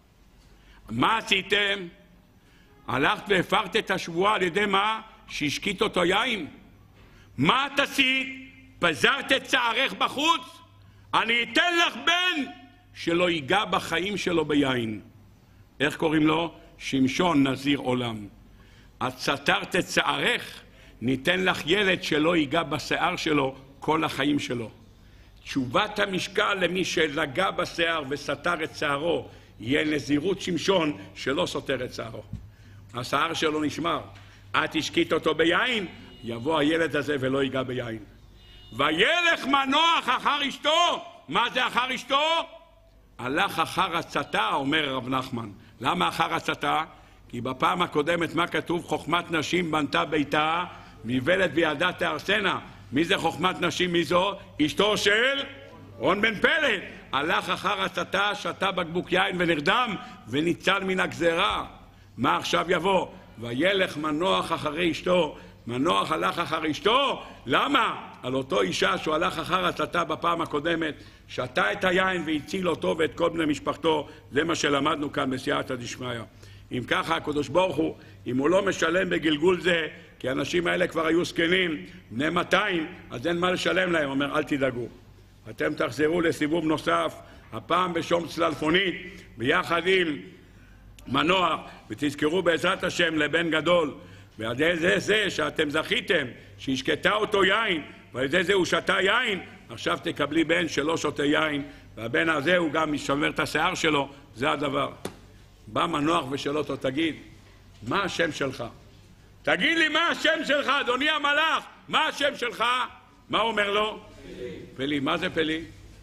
מה עשיתם? הלכת והפרת את השבועה על ידי מה? שהשקית אותו יין. מה את עשית? פזרת את שערך בחוץ? אני אתן לך בן שלא ייגע בחיים שלו ביין. איך קוראים לו? שמשון נזיר עולם. את סתרת את שערך, ניתן לך ילד שלא ייגע בשיער שלו כל החיים שלו. תשובת המשקל למי שלגע בשיער וסתר את שערו, יהיה נזירות שמשון שלא סותר את שערו. השיער שלו נשמר. את השקית אותו ביין, יבוא הילד הזה ולא ייגע ביין. וילך מנוח אחר אשתו. מה זה אחר אשתו? הלך אחר הצתה, אומר רב נחמן. למה אחר הצתה? כי בפעם הקודמת מה כתוב? חוכמת נשים בנתה ביתה, מבלת בידה תארסנה. מי זה חוכמת נשים? מי זו? אשתו של און בן פלט. הלך אחר הצתה, שתה בקבוק יין ונרדם וניצל מן הגזרה. מה עכשיו יבוא? וילך מנוח אחרי אשתו. מנוח הלך אחר אשתו, למה? על אותו אישה שהוא הלך אחר הצתה בפעם הקודמת, שתה את היין והציל אותו ואת כל בני משפחתו. זה מה שלמדנו כאן בסייעתא דשמיא. אם ככה הקדוש ברוך הוא, אם הוא לא משלם בגלגול זה, כי האנשים האלה כבר היו זקנים, בני 200, אז אין מה לשלם להם. אומר, אל תדאגו, אתם תחזרו לסיבוב נוסף, הפעם בשום צללפונית, ביחד עם מנוח, ותזכרו בעזרת השם לבן גדול. ועל ידי זה שאתם זכיתם, שהשקטה אותו יין, ועל ידי זה הוא שתה יין, עכשיו תקבלי בן שלא שותה יין, והבן הזה הוא גם משמר את השיער שלו, זה הדבר. בא מנוח ושאל אותו, תגיד, מה השם שלך? תגיד לי מה השם שלך, אדוני המלאך, מה השם שלך? מה הוא אומר לו? פלי. פלי, מה זה פלי?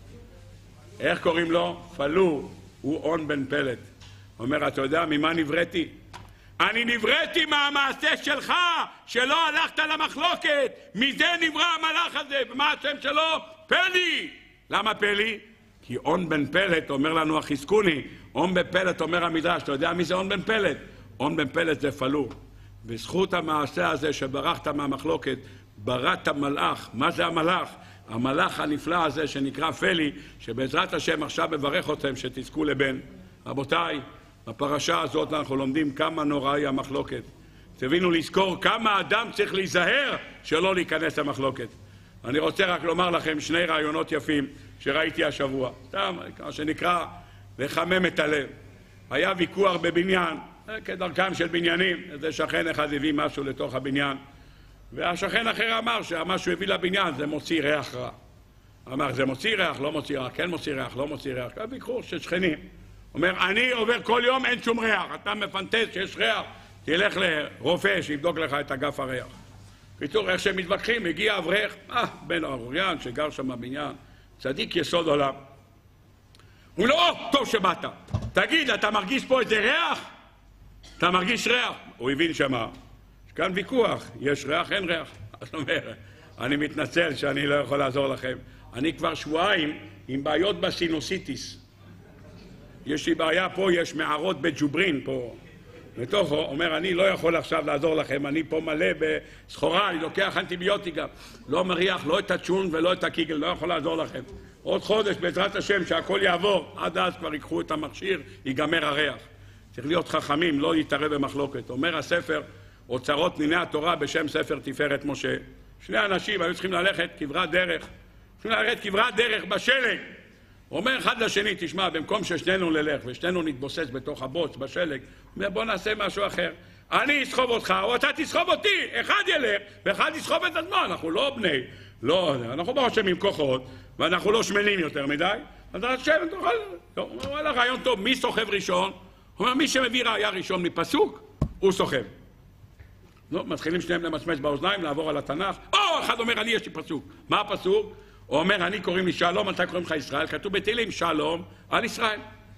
איך קוראים לו? פלו, הוא און בן פלט. אומר, אתה יודע ממה נבראתי? אני נבראתי מהמעשה שלך, שלא הלכת למחלוקת, מזה נברא המלאך הזה. ומה השם שלו? פלי. למה פלי? כי און בן פלט, אומר לנו החזקוני, און בן פלט אומר המדרש, אתה יודע מי זה און בן פלט? און בן פלט זה פלו. בזכות המעשה הזה שברחת מהמחלוקת, בראת מלאך. מה זה המלאך? המלאך הנפלא הזה שנקרא פלי, שבעזרת השם עכשיו מברך אתכם שתזכו לבן. רבותיי, בפרשה הזאת אנחנו לומדים כמה נוראי המחלוקת. תבינו לזכור כמה אדם צריך להיזהר שלא להיכנס למחלוקת. אני רוצה רק לומר לכם שני רעיונות יפים שראיתי השבוע. סתם, מה שנקרא, לחמם את הלב. היה ויכוח בבניין, כדרכם של בניינים. איזה שכן אחד הביא משהו לתוך הבניין, והשכן אחר אמר שמה שהוא הביא לבניין זה מוציא ריח רע. אמר, זה מוציא ריח, לא מוציא ריח, כן מוציא ריח, לא מוציא ריח. ויכוח של שכנים. אומר, אני עובר כל יום, אין שום ריח. אתה מפנטז שיש ריח, תלך לרופא שיבדוק לך את אגף הריח. פיתור, איך שהם מתווכחים, הגיע אברך, בן ארוריין שגר שם בבניין, צדיק יסוד עולם. הוא לא, טוב שבאת. תגיד, אתה מרגיש פה איזה ריח? אתה מרגיש ריח? הוא הבין שמה. יש כאן ויכוח, יש ריח, אין ריח. זאת אומרת, אני מתנצל שאני לא יכול לעזור לכם. אני כבר שבועיים עם בעיות בסינוסיטיס. יש לי בעיה פה, יש מערות בג'וברין פה. בתוכו, אומר, אני לא יכול עכשיו לעזור לכם, אני פה מלא בסחורה, אני לוקח אנטיביוטיקה. לא מריח, לא את הצ'ון ולא את הקיגל, לא יכול לעזור לכם. עוד חודש, בעזרת השם, שהכל יעבור, עד אז כבר ייקחו את המכשיר, ייגמר הריח. צריך להיות חכמים, לא להתערב במחלוקת. אומר הספר, אוצרות ניני התורה בשם ספר תפארת משה. שני אנשים היו צריכים ללכת כברת דרך. צריכים ללכת כברת דרך בשלג. אומר אחד לשני, תשמע, במקום ששנינו נלך ושנינו נתבוסס בתוך הבוץ, בשלג, אומר, בוא נעשה משהו אחר. אני אסחוב אותך, או אתה תסחוב אותי. אחד ילך, ואחד יסחוב את עצמו. אנחנו לא בני, לא, אנחנו לא אשמים כוחות, ואנחנו לא שמנים יותר מדי. אז השם, תוכל... הוא אומר, וואלה, רעיון טוב, מי סוחב ראשון? הוא אומר, מי שמביא ראיה ראשון מפסוק, הוא סוחב. לא, מתחילים שניהם למצמץ באוזניים, לעבור על התנ"ך. אחד אומר, אני יש לי פסוק. מה הפסוק? הוא אומר, אני קוראים לי שלום, אתה קוראים לך ישראל. כתוב בתהילים, שלום על ישראל.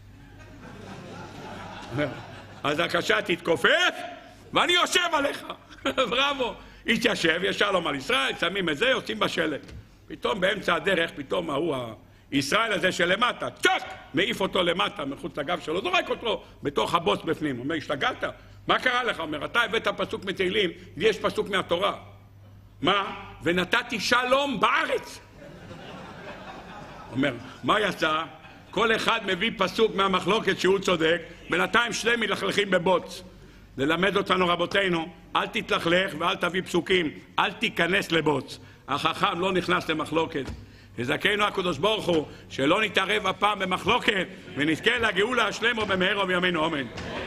אז הקשה תתכופף, ואני יושב עליך. בראבו. התיישב, יש שלום על ישראל, שמים את זה, יוצאים בשלג. פתאום באמצע הדרך, פתאום ההוא, ישראל הזה שלמטה, צ'ק, מעיף אותו למטה, מחוץ לגב שלו, זורק אותו בתוך הבוץ בפנים. אומר, השתגעת? מה קרה לך? אומר, אתה הבאת פסוק מתהילים, יש פסוק מהתורה. מה? ונתתי שלום בארץ. אומר, מה יצא? כל אחד מביא פסוק מהמחלוקת שהוא צודק, בינתיים שני מלכלכים בבוץ. ללמד אותנו רבותינו, אל תתלכלך ואל תביא פסוקים, אל תיכנס לבוץ. החכם לא נכנס למחלוקת. יזכנו הקדוש ברוך הוא שלא נתערב הפעם במחלוקת ונזכה לגאולה השלמה במהרה בימינו אמן.